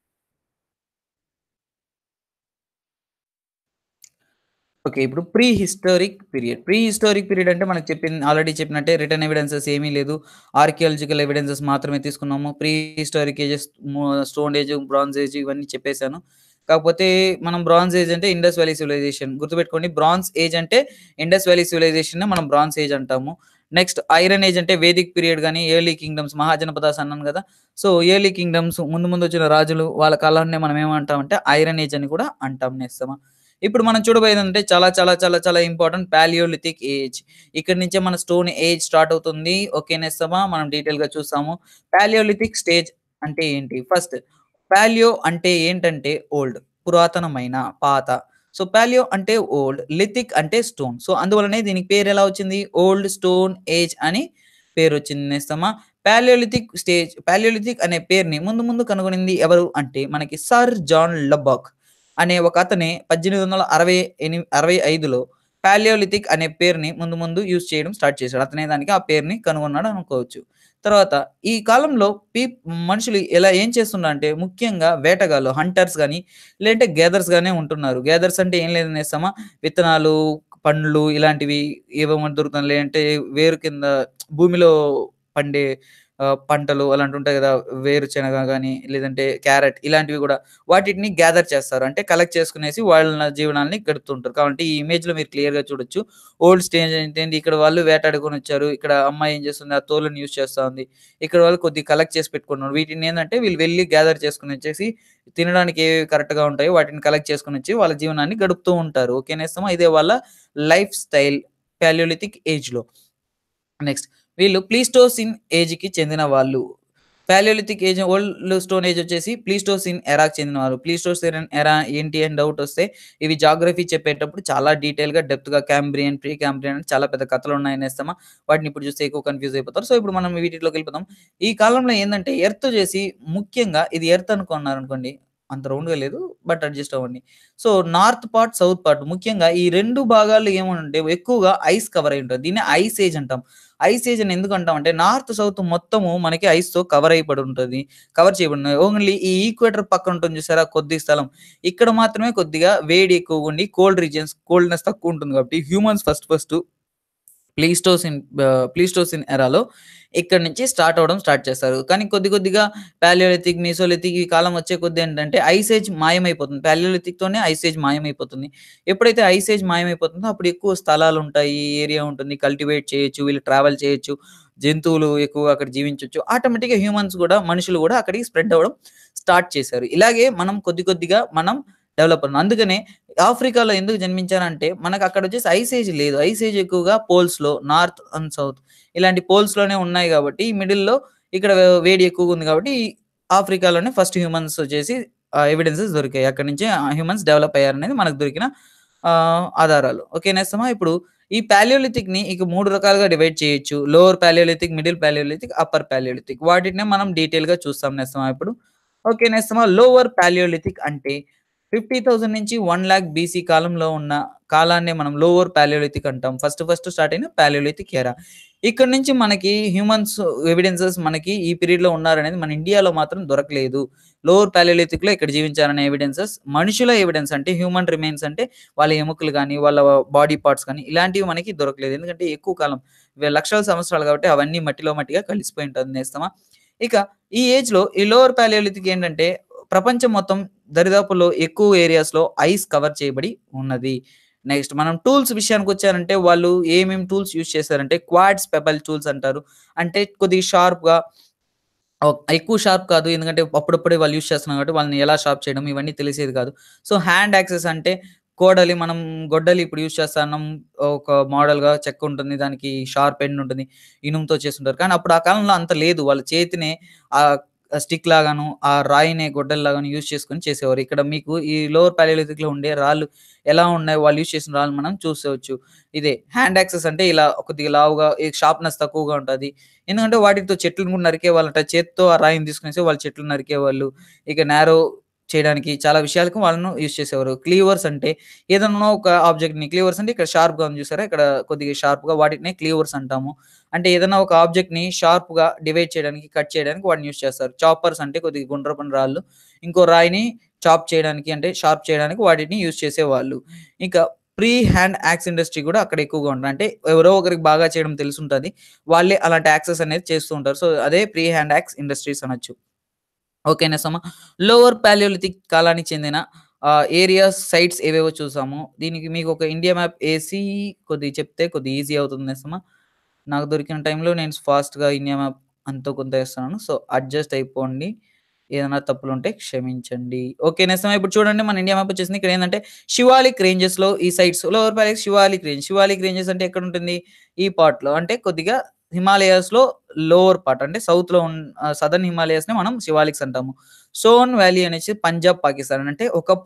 Speaker 1: ఓకే. ఇప్పుడు ప్రీ హిస్టారిక్ పీరియడ్ అంటే మనకు ఆల్రెడీ చెప్పినట్టే రిటన్ ఎవిడెన్సెస్ ఏమీ లేదు. ఆర్కియాలజికల్ ఎవిడెన్సెస్ మాత్రమే తీసుకున్నాము. Prehistoric ages stone age, bronze age ఇవన్నీ చెప్పేసాను. కాకపోతే మనం బ్రాంజ్ ఏజ్ అంటే ఇండస్ వ్యాలీ సివిలైజేషన్ గుర్తుపెట్టుకోండి. బ్రాంజ్ ఏజ్ అంటే ఇండస్ వ్యాలీ సివిలైజేషన్‌నే మనం బ్రాంజ్ ఏజ్ అంటాము. నెక్స్ట్ ఐరన్ ఏజ్ అంటే వేదిక్ పీరియడ్ గాని, ఎర్లీ కింగ్డమ్స్ మహాజనపదాస్ అన్నాను గదా! సో, ఎర్లీ కింగ్డమ్స్ ముందు వచ్చిన రాజులు వాళ్ళ కాలాన్నే మనం ఏమంటామంటే ఐరన్ ఏజ్ అని కూడా అంటాం నేస్తమా. ఇప్పుడు మనం చూడబోయేదంటే చాలా ఇంపార్టెంట్ పాలియోలిథిక్ ఏజ్. ఇక్కడి నుంచే మన స్టోన్ ఏజ్ స్టార్ట్ అవుతుంది. ఓకే నేస్తమా. మనం డీటెయిల్‌గా చూసాము. పాలియోలిథిక్ స్టేజ్ అంటే ఏంటి? ఫస్ట్ పాలియో అంటే ఏంటంటే ఓల్డ్ పురాతనమైన, పాత. సో పాలియో అంటే ఓల్డ్, లిథిక్ అంటే స్టోన్. సో అందువల్లనే దీనికి పేరెలా వచ్చింది? ఓల్డ్ స్టోన్ ఏజ్ అని పేరొచ్చింది నేస్తమా. పాలియోలిథిక్ అనే పేరుని ముందు ముందు కనుగొనింది ఎవరు అంటే మనకి సర్ జాన్ లబ్బాక్ అనే ఒక అతనే 1865లో పాలియోలిథిక్ అనే పేరుని ముందు ముందు యూజ్ చేయడం స్టార్ట్ చేశాడు. అతనే దానికి ఆ పేరుని కనుగొన్నాడు అనుకోవచ్చు. తర్వాత ఈ కాలంలో మనుషులు ఏం చేస్తున్నారంటే ముఖ్యంగా వేటగాళ్ళు హంటర్స్ గాని, లేదంటే గేదర్స్ గానే ఉంటున్నారు. గేదర్స్ అంటే ఏం లేదు నేస్తమా విత్తనాలు, పండ్లు ఇలాంటివి ఏవేమో దొరుకుతాయి. లేదంటే వేరు కింద భూమిలో పండే పంటలు అలాంటివుంటాయి గదా! వేరుశెనగ గాని, లేదంటే క్యారట్ ఇలాంటివి గూడా వాటిటిని గ్యాదర్ చేస్తారు. అంటే కలెక్ట్ చేసుకునేసి వాళ్ళ జీవనాల్ని గడుపుతుంటారు. కాబట్టి ఈ ఇమేజ్‌లో మీరు క్లియర్‌గా చూడొచ్చు. ఓల్డ్ స్టేజ్ ఏంటంటే ఇక్కడ వాళ్ళు వేటాడుకొనొచ్చారు. ఇక్కడ అమ్మాయి ఏం చేస్తుంది? ఆ తోలుని యూజ్ చేస్తా ఉంది. ఇక్కడ వాళ్ళు కొద్దిగా కలెక్ట్ చేసి పెట్టుకున్నారు. వీటినేందంటే వీళ్ళు వెళ్లి గ్యాదర్ చేసుకొనొచ్చేసి తినడానికి ఏవేవి కరెక్ట్‌గా ఉంటాయో వాటిని కలెక్ట్ చేసుకొనొచ్చి వాళ్ళ జీవనాన్ని గడుపుతూ ఉంటారు. ఓకే నేస్తమా. ఇదే వాళ్ళ లైఫ్ స్టైల్ పాలియోలిథిక్ ఏజ్‌లో. నెక్స్ట్ వీళ్ళు ప్లీస్టోసిన్ ఏజ్‌కి చెందిన వాళ్ళు. Palaeolithic age, old stone age వచ్చేసి ప్లీస్టోసిన్ ఎరాకి చెందినవారు. ప్లీస్టోసిన్ ఎరా ఏంటి అని డౌట్ వస్తే ఇవి జాగ్రఫీ చెప్పేటప్పుడు చాలా డీటెయిల్‌గా, డెప్త్‌గా కాంబ్రియన్, ప్రీ కాంబ్రియన్ అని చాలా పెద్ద కథలున్నాయి నేస్తమా. వాటిని ఇప్పుడు చూస్తే ఎక్కువ కన్‌ఫ్యూజ్ అయిపోతారు. సో, ఇప్పుడు మనం వీటిలోకెళ్ళిపోదాం. ఈ కాలంలో ఏందంటే ఎర్త్ వచ్చేసి ముఖ్యంగా ఇది ఎర్త్ అనుకున్నారనుకోండి. అంత రౌండ్‌గా లేదు. బట్ అడ్జస్ట్ అవ్వండి. So, north part, south part ముఖ్యంగా ఈ 2 భాగాల్లో ఏమనంటే ఎక్కువగా ఐస్ కవర్ అయ్యి ఉంటది. దీన్నే ఐస్ ఏజ్ అంటాం. ఐస్ ఏజ్ అని ఎందుకు అంటామంటే నార్త్, సౌత్ మొత్తము మనకి ఐస్‌తో కవర్ అయిపడి ఉంటది. కవర్ చేయబడింది. ఓన్లీ ఈ ఈక్వేటర్ పక్కన ఉంటుంది చూసారా కొద్ది స్థలం. ఇక్కడ మాత్రమే కొద్దిగా వేడి ఎక్కువగుండి కోల్డ్ రీజియన్స్ కోల్డ్‌నెస్ తక్కువ ఉంటుంది కాబట్టి హ్యూమన్స్ ఫస్ట్ ప్లీస్టోసిన్ ఎరాలో ఇక్కడి నుంచి స్టార్ట్ అవ్వడం స్టార్ట్ చేస్తారు. కానీ కొద్ది కొద్దిగా పాలియోలిథిక్, మీసోలిథిక్ ఈ కాలం వచ్చే కొద్దీ ఏంటంటే ఐస్ ఏజ్ మాయమైపోతుంది. పాలియోలిథిక్‌తోనే ఐస్ ఏజ్ మాయమైపోతుంది. ఎప్పుడైతే ఐస్ ఏజ్ మాయమైపోతుందో అప్పుడు ఎక్కువ స్థలాలుంటాయి, ఏరియా ఉంటుంది, కల్టివేట్ చేయొచ్చు, వీళ్ళు ట్రావెల్ చేయొచ్చు, జంతువులు ఎక్కువగా అక్కడ జీవించొచ్చు. ఆటోమేటిక్‌గా హ్యూమన్స్ గూడా మనుషులు గూడా అక్కడికి స్ప్రెడ్ అవ్వడం స్టార్ట్ చేశారు. ఇలాగే మనం కొద్ది కొద్దిగా మనం డెవలప్ అన్నాం. అందుకనే ఆఫ్రికాలో ఎందుకు జన్మించారంటే, మనకక్కడొచ్చేసి ఐస్ ఏజ్ లేదు. ఐస్ ఏజ్ ఎక్కువగా పోల్స్‌లో నార్త్ అండ్ సౌత్ ఇలాంటి పోల్స్‌లోనే ఉన్నాయి గాబట్టి, మిడిల్‌లో ఇక్కడ వేడి ఎక్కువగుంది గాబట్టి, ఆఫ్రికాలోనే ఫస్ట్ హ్యూమన్స్ వచ్చేసి ఎవిడెన్సెస్ దొరికాయి. అక్కడి నుంచే హ్యూమన్స్ డెవలప్ అయ్యారనేది మనకు దొరికిన ఆధారాలు. ఓకే. నేస్తమా ఇప్పుడు ఈ పాలియోలిథిక్‌ని ఇక 3 రకాలుగా డివైడ్ చేయొచ్చు. Lower Palaeolithic, middle Palaeolithic, upper Palaeolithic. వాటినే మనం డీటెయిల్‌గా చూస్తాం నేస్తమా ఇప్పుడు. ఓకే. నేస్తమా లోవర్ పాలియోలిథిక్ అంటే 50,000 నుంచి 1,00,000 బీసీ కాలంలో ఉన్న కాలాన్నే మనం లోవర్ పాలియోలిథిక్ అంటాం. ఫస్ట్ స్టార్ట్ అయిన పాలియోలిథిక్ ఎరా. ఇక్కడి నుంచి మనకి హ్యూమన్స్ ఎవిడెన్సెస్ మనకి ఈ పీరియడ్‌లో ఉన్నారనేది మన ఇండియాలో మాత్రం దొరకలేదు. లోవర్ పాలియోలిథిక్‌లో ఇక్కడ జీవించారనే ఎవిడెన్సెస్ మనుషుల ఎవిడెన్స్ అంటే హ్యూమన్ రిమైన్స్ అంటే వాళ్ళ ఎముకలు గాని, వాళ్ళ బాడీ పార్ట్స్ గాని ఇలాంటివి మనకి దొరకలేదు. ఎందుకంటే ఎక్కువ కాలం లక్షల సంవత్సరాలు కాబట్టి అవన్నీ మట్టిలో మట్టిగా కలిసిపోయి ఉంటది నేస్తమా. ఇక ఈ ఏజ్‌లో ఈ లోవర్ పాలియోలిథిక్ ఏంటంటే ప్రపంచం మొత్తం దరిదాపుల్లో ఎక్కువ ఏరియాస్‌లో ఐస్ కవర్ చేయబడి ఉన్నది. నెక్స్ట్ మనం టూల్స్ విషయానికొచ్చారంటే వాళ్ళు ఏమేం టూల్స్ యూజ్ చేశారంటే క్వాడ్స్ పెబల్ టూల్స్ అంటారు. అంటే కొద్దిగా షార్ప్‌గా ఎక్కువ షార్ప్ కాదు. ఎందుకంటే అప్పుడప్పుడే వాళ్ళు యూజ్ చేస్తున్నారు కాబట్టి వాళ్ళని ఎలా షార్ప్ చేయడం ఇవన్నీ తెలిసేది కాదు. సో, హ్యాండ్ యాక్సెస్ అంటే కోడలి మనం గొడ్డలి ఇప్పుడు యూజ్ చేస్తున్నాం. ఒక మోడల్‌గా చెక్క ఉంటుంది. దానికి షార్ప్ ఎండ్ ఉంటుంది. ఇనుముతో చేసుంటారు. కానీ అప్పుడు ఆ కాలంలో అంత లేదు. వాళ్ళ చేతినే ఆహ్, స్టిక్ లాగాను, ఆ రాయినే గొడ్డలిలాగాను యూజ్ చేసుకొని చేసేవారు. ఇక్కడ మీకు ఈ లోవర్ పాలియోలిథిక్‌లో ఉండే రాళ్ళు ఎలా ఉన్నాయి, వాళ్ళు యూజ్ చేసిన రాళ్ళు మనం చూసేవచ్చు. ఇదే హ్యాండ్ యాక్సెస్ అంటే ఇలా కొద్దిగా లావుగా ఈ షార్ప్‌నెస్ తక్కువగా ఉంటది. ఎందుకంటే వాటితో చెట్లను కూడా నరికేవాళ్ళంట. చేత్తో ఆ రాయిని తీసుకునేసి వాళ్ళు చెట్లు నరికేవాళ్ళు. ఇక నారో చేయడానికి చాలా విషయాలకు వాళ్ళను యూజ్ చేసేవారు. క్లీవర్స్ అంటే ఏదన్నా ఒక ఆబ్జెక్ట్‌ని క్లీవర్స్ అంటే ఇక్కడ షార్ప్‌గా ఉంది చూసారా? ఇక్కడ కొద్దిగా షార్ప్‌గా వాటినే క్లీవర్స్ అంటాము. అంటే ఏదన్నా ఒక ఆబ్జెక్ట్‌ని షార్ప్‌గా డివైడ్ చేయడానికి, కట్ చేయడానికి వాటిని యూజ్ చేస్తారు. చాపర్స్ అంటే కొద్దిగా గుండ్రపు రాళ్ళు. ఇంకో రాయిని చాప్ చేయడానికి అంటే షార్ప్ చేయడానికి వాటిని యూజ్ చేసేవాళ్ళు. ఇంకా ఫ్రీ హ్యాండ్ యాక్స్ ఇండస్ట్రీ కూడా అక్కడ ఎక్కువగా ఉంటది. అంటే ఎవరో ఒకరికి బాగా చేయడం తెలిసుంటది. వాళ్ళే అలాంటి యాక్సెస్ అనేది చేస్తూ ఉంటారు. సో, అదే ఫ్రీ హ్యాండ్ యాక్స్ ఇండస్ట్రీస్ అనొచ్చు. ఓకేనా సమ లోవర్ పాలియోలిథిక్ కాలానికి చెందిన ఏరియాస్, సైట్స్ ఏవేవో చూసాము. దీనికి మీకు ఒక ఇండియా మ్యాప్ ఏసి కొద్దిగా చెప్తే కొద్దిగా ఈజీ అవుతుంది నేస్తమ. నాకు దొరికిన టైంలో నేను ఫాస్ట్‌గా ఇండియా మ్యాప్ అంతో కొంత ఏస్తున్నాను. సో, అడ్జస్ట్ అయిపోండి. ఏదైనా తప్పులుంటే క్షమించండి. ఓకే. నేస్తమా ఇప్పుడు చూడండి మన ఇండియా మ్యాప్ వచ్చేసింది. ఇక్కడేందంటే శివాలిక్ రేంజెస్‌లో ఈ సైట్స్ లోవర్ పాలిస్ శివాలిక్ రేంజ్. శివాలిక్ రేంజెస్ అంటే ఎక్కడుంటుంది? ఈ పార్ట్‌లో అంటే కొద్దిగా హిమాలయాస్‌లో లోవర్ పార్ట్ అంటే సౌత్‌లో సదర్న్ హిమాలయాస్‌ని మనం శివాలిక్స్ అంటాము. సోన్ వ్యాలీ అనేసి పంజాబ్, పాకిస్తాన్ అంటే ఒకప్పుడు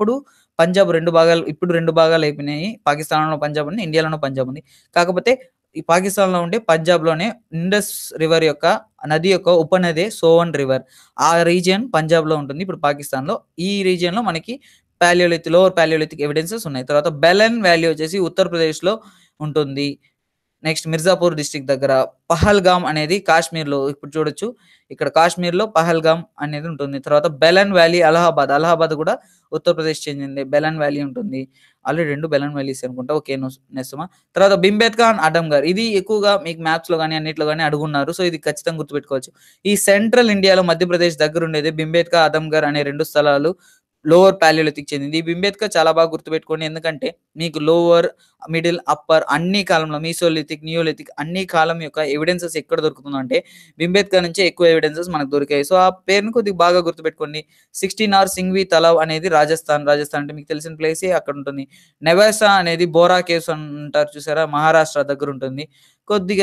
Speaker 1: పంజాబ్ 2 భాగాలు ఇప్పుడు 2 భాగాలయిపోయినాయి. పాకిస్తాన్‌లోనో పంజాబ్ ఉంది. ఇండియాలోనో పంజాబ్ ఉంది. కాకపోతే ఈ పాకిస్తాన్‌లో ఉండే పంజాబ్‌లోనే ఇండస్ రివర్ యొక్క నది యొక్క ఉపనదే సోవన్ రివర్. ఆ రీజియన్ పంజాబ్‌లో ఉంటుంది. ఇప్పుడు పాకిస్తాన్‌లో. ఈ రీజియన్‌లో మనకి లోవర్ పాలియోలిథిక్ ఎవిడెన్సెస్ ఉన్నాయి. తర్వాత బెలన్ వ్యాలీ వచ్చేసి ఉత్తరప్రదేశ్‌లో ఉంటుంది. నెక్స్ట్ మిర్జాపూర్ డిస్ట్రిక్ట్ దగ్గర. పహల్గామ్ అనేది కాశ్మీర్‌లో ఇప్పుడు చూడొచ్చు. ఇక్కడ కాశ్మీర్‌లో పహల్గామ్ అనేది ఉంటుంది. తర్వాత బెలన్ వ్యాలీ అలహాబాద్. అలహాబాద్ కూడా ఉత్తరప్రదేశ్ చెందిందే. బెలన్ వ్యాలీ ఉంటుంది. ఆల్రెడీ 2 బెలన్ వ్యాలీసే అనుకుంటా. ఓకే. నెస్సుమా. తర్వాత బింబేత్‌కా అండ్ అడమ్‌గర్. ఇది ఎక్కువగా మీకు మ్యాప్స్‌లో గాని, అన్నిట్లో గాని అడుగున్నారు. సో, ఇది ఖచ్చితంగా గుర్తుపెట్టుకోవచ్చు. ఈ సెంట్రల్ ఇండియాలో మధ్యప్రదేశ్ దగ్గరుండేది బింబేత్‌కా, అదమ్‌గర్ అనే 2 స్థలాలు లోవర్ పాలియోలిథిక్ చెందింది. ఈ బింబేత్‌కా చాలా బాగా గుర్తుపెట్టుకోండి. ఎందుకంటే మీకు లోవర్, మిడిల్, అప్పర్ అన్ని కాలంలో మీసోలిథిక్, నియోలిథిక్ అన్ని కాలం యొక్క ఎవిడెన్సెస్ ఎక్కడ దొరుకుతుందంటే బింబేత్‌కా నుంచే ఎక్కువ ఎవిడెన్సెస్ మనకు దొరికాయి. సో, ఆ పేరుని కొద్దిగా బాగా గుర్తుపెట్టుకోండి. 16 సింగ్వి తలావ్ అనేది రాజస్థాన్. రాజస్థాన్ అంటే మీకు తెలిసిన ప్లేసే అక్కడుంటుంది. నెవాసా అనేది బోరా కేవ్స్ అంటారు చూసారా? మహారాష్ట్ర దగ్గరుంటుంది. కొద్దిగా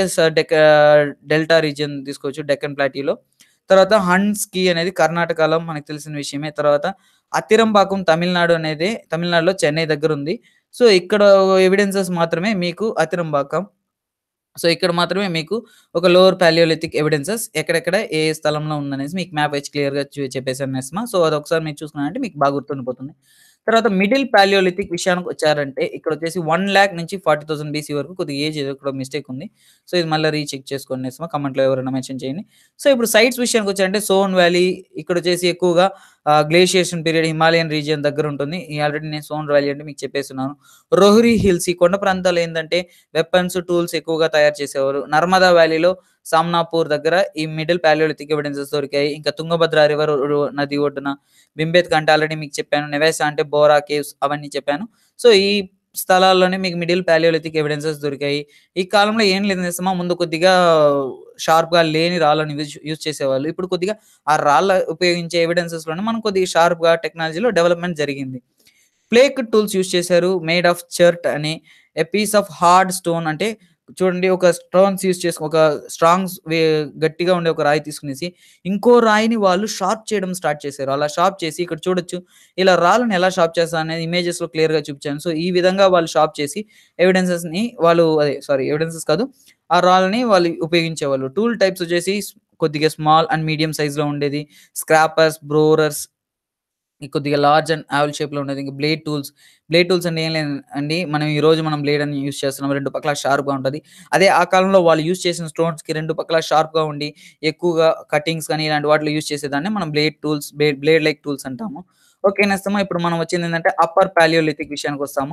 Speaker 1: డెల్టా రీజియన్ తీసుకోవచ్చు డెక్కన్ ప్లాటీలో. తర్వాత హన్స్‌కి అనేది కర్ణాటకలో మనకు తెలిసిన విషయమే. తర్వాత అత్తిరంపాకం తమిళనాడు అనేది తమిళనాడులో చెన్నై దగ్గరుంది. సో, ఇక్కడ ఎవిడెన్సెస్ మాత్రమే మీకు అతిరంబాకం. సో, ఇక్కడ మాత్రమే మీకు ఒక లోవర్ పాలియోలిథిక్ ఎవిడెన్సెస్ ఎక్కడెక్కడ ఏ స్థలంలో ఉందనేసి మీకు మ్యాప్ వేసి క్లియర్‌గా చెప్పేసాను నెస్మా. సో, అదొకసారి మీరు చూసుకున్నారంటే మీకు బాగా గుర్తుండిపోతుంది. తర్వాత మిడిల్ పాలియోలిథిక్ విషయానికొచ్చారంటే ఇక్కడొచ్చేసి 1,00,000 నుంచి 40,000 బీసీ వరకు కొద్దిగా ఏజ్ ఎక్కడో మిస్టేక్ ఉంది. సో, ఇది మళ్ళా రీచెక్ చేసుకోండి నెస్మా. కామెంట్‌లో ఎవరైనా మెన్షన్ చేయండి. సో, ఇప్పుడు సైట్స్ విషయానికొచ్చారంటే సోన్ వ్యాలీ ఇక్కడొచ్చేసి ఎక్కువగా గ్లేషియేషన్ పీరియడ్ హిమాలయన్ రీజియన్ దగ్గరుంటుంది. ఆల్రెడీ నేను సోన్ వ్యాలీ అంటే మీకు చెప్పేసున్నాను. రోహ్రీ హిల్స్ ఈ కొండ ప్రాంతాలు ఏందంటే వెపన్స్, టూల్స్ ఎక్కువగా తయారు చేసేవారు. నర్మదా వ్యాలీలో సామ్నాపూర్ దగ్గర ఈ మిడిల్ పాలియోలిథిక్ ఎవిడెన్సెస్ దొరికాయి. ఇంకా తుంగభద్ర రివర్ నది ఒడ్డున బింబేత్‌కా అంటే ఆల్రెడీ మీకు చెప్పాను. నెవాసా అంటే బోరా కేవ్స్ అవన్నీ చెప్పాను. సో, ఈ స్థలాల్లోనే మీకు మిడిల్ పాలియోలిథిక్ ఎవిడెన్సెస్ దొరికాయి. ఈ కాలంలో ఏం లేదు నేస్తమా ముందు కొద్దిగా షార్ప్‌గా లేని రాళ్ళని యూజ్ చేసేవాళ్ళు. ఇప్పుడు కొద్దిగా ఆ రాళ్ళ ఉపయోగించే ఎవిడెన్సెస్‌లోనే మనం కొద్దిగా షార్ప్‌గా టెక్నాలజీలో డెవలప్‌మెంట్ జరిగింది. ప్లేక్ టూల్స్ యూజ్ చేశారు. మేడ్ ఆఫ్ చర్ట్ అని. A piece of hard stone అంటే చూడండి ఒక స్టోన్స్ యూజ్ చేసి ఒక స్ట్రాంగ్స్ గట్టిగా ఉండే ఒక రాయి తీసుకునేసి, ఇంకో రాయిని వాళ్ళు షార్ప్ చేయడం స్టార్ట్ చేశారు. అలా షార్ప్ చేసి ఇక్కడ చూడొచ్చు. ఇలా రాళ్ళని ఎలా షార్ప్ చేస్తారు అనేది ఇమేజెస్‌లో క్లియర్‌గా చూపించాను. సో, ఈ విధంగా వాళ్ళు షార్ప్ చేసి ఎవిడెన్సెస్‌ని వాళ్ళు ఎవిడెన్సెస్ కాదు. ఆ రాళ్ళని వాళ్ళు ఉపయోగించేవాళ్ళు. టూల్ టైప్స్ వచ్చేసి కొద్దిగా స్మాల్ అండ్ మీడియం సైజ్‌లో ఉండేది. స్క్రాపర్స్, బ్రోరర్స్ కొద్దిగా లార్జ్ అండ్ ఆవెల్ షేప్‌లో ఉండేది. ఇంక బ్లేడ్ టూల్స్. బ్లేడ్ టూల్స్ అంటే ఏం లేదండి. మనం బ్లేడ్ అని యూజ్ చేస్తున్నాం. 2 పక్కల షార్ప్‌గా ఉంటది. అదే ఆ కాలంలో వాళ్ళు యూజ్ చేసిన స్టోన్స్‌కి 2 పక్కల షార్ప్‌గా ఉండి, ఎక్కువగా కటింగ్స్ కానీ ఇలాంటి వాటిలో యూజ్ చేసేదాన్ని మనం blade tools, blade like tools అంటాము. ఓకే. నేస్తమా ఇప్పుడు మనం వచ్చిందేంటంటే అప్పర్ పాలియోలిథిక్ విషయానికొస్తాము.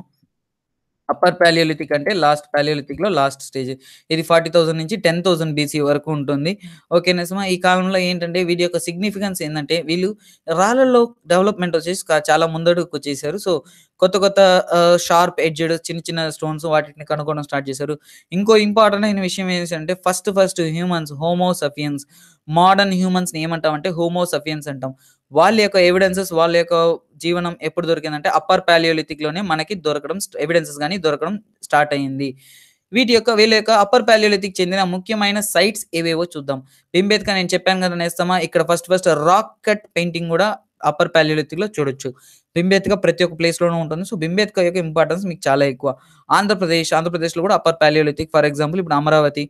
Speaker 1: అప్పర్ పాలియోలిథిక్ అంటే లాస్ట్ పాలియోలిథిక్‌లో లాస్ట్ స్టేజ్. ఇది 40,000 నుంచి 10,000 బీసీ వరకు ఉంటుంది. ఓకే. నిజమా ఈ కాలంలో ఏంటంటే వీటి యొక్క సిగ్నిఫికెన్స్ ఏందంటే వీళ్ళు రాళ్ళలో డెవలప్‌మెంట్ వచ్చేసి చాలా ముందడుగుకొచ్చేసారు. సో, కొత్త కొత్త షార్ప్ ఎడ్జ్డ్ చిన్న చిన్న స్టోన్స్ వాటిని కనుక్కోవడం స్టార్ట్ చేశారు. ఇంకో ఇంపార్టెంట్ అయిన విషయం ఏంటంటే first humans Homo sapiens modern హ్యూమన్స్‌ని ఏమంటామంటే హోమో సపియన్స్ అంటాం. వాళ్ళ యొక్క ఎవిడెన్సెస్ వాళ్ళ యొక్క జీవనం ఎప్పుడు దొరికిందంటే అప్పర్ పాలియోలిథిక్‌లోనే మనకి దొరకడం ఎవిడెన్సెస్ గాని దొరకడం స్టార్ట్ అయింది. వీళ్ళ యొక్క అప్పర్ పాలియోలిథిక్ చెందిన ముఖ్యమైన సైట్స్ ఏవేవో చూద్దాం. భీంబేట్‌కా నేను చెప్పాను కదా నేస్తమా ఇక్కడ ఫస్ట్ రాక్ కట్ పెయింటింగ్ గూడా అప్పర్ పాలియోలిథిక్‌లో చూడొచ్చు. భీంబేట్‌కా ప్రతి ఒక్క ప్లేస్‌లోనూ ఉంటుంది. సో, భీంబేట్‌కా యొక్క ఇంపార్టెన్స్ మీకు చాలా ఎక్కువ. ఆంధ్రప్రదేశ్‌లో కూడా అప్పర్ పాలియోలిథిక్ ఫర్ ఎగ్జాంపుల్ ఇప్పుడు అమరావతి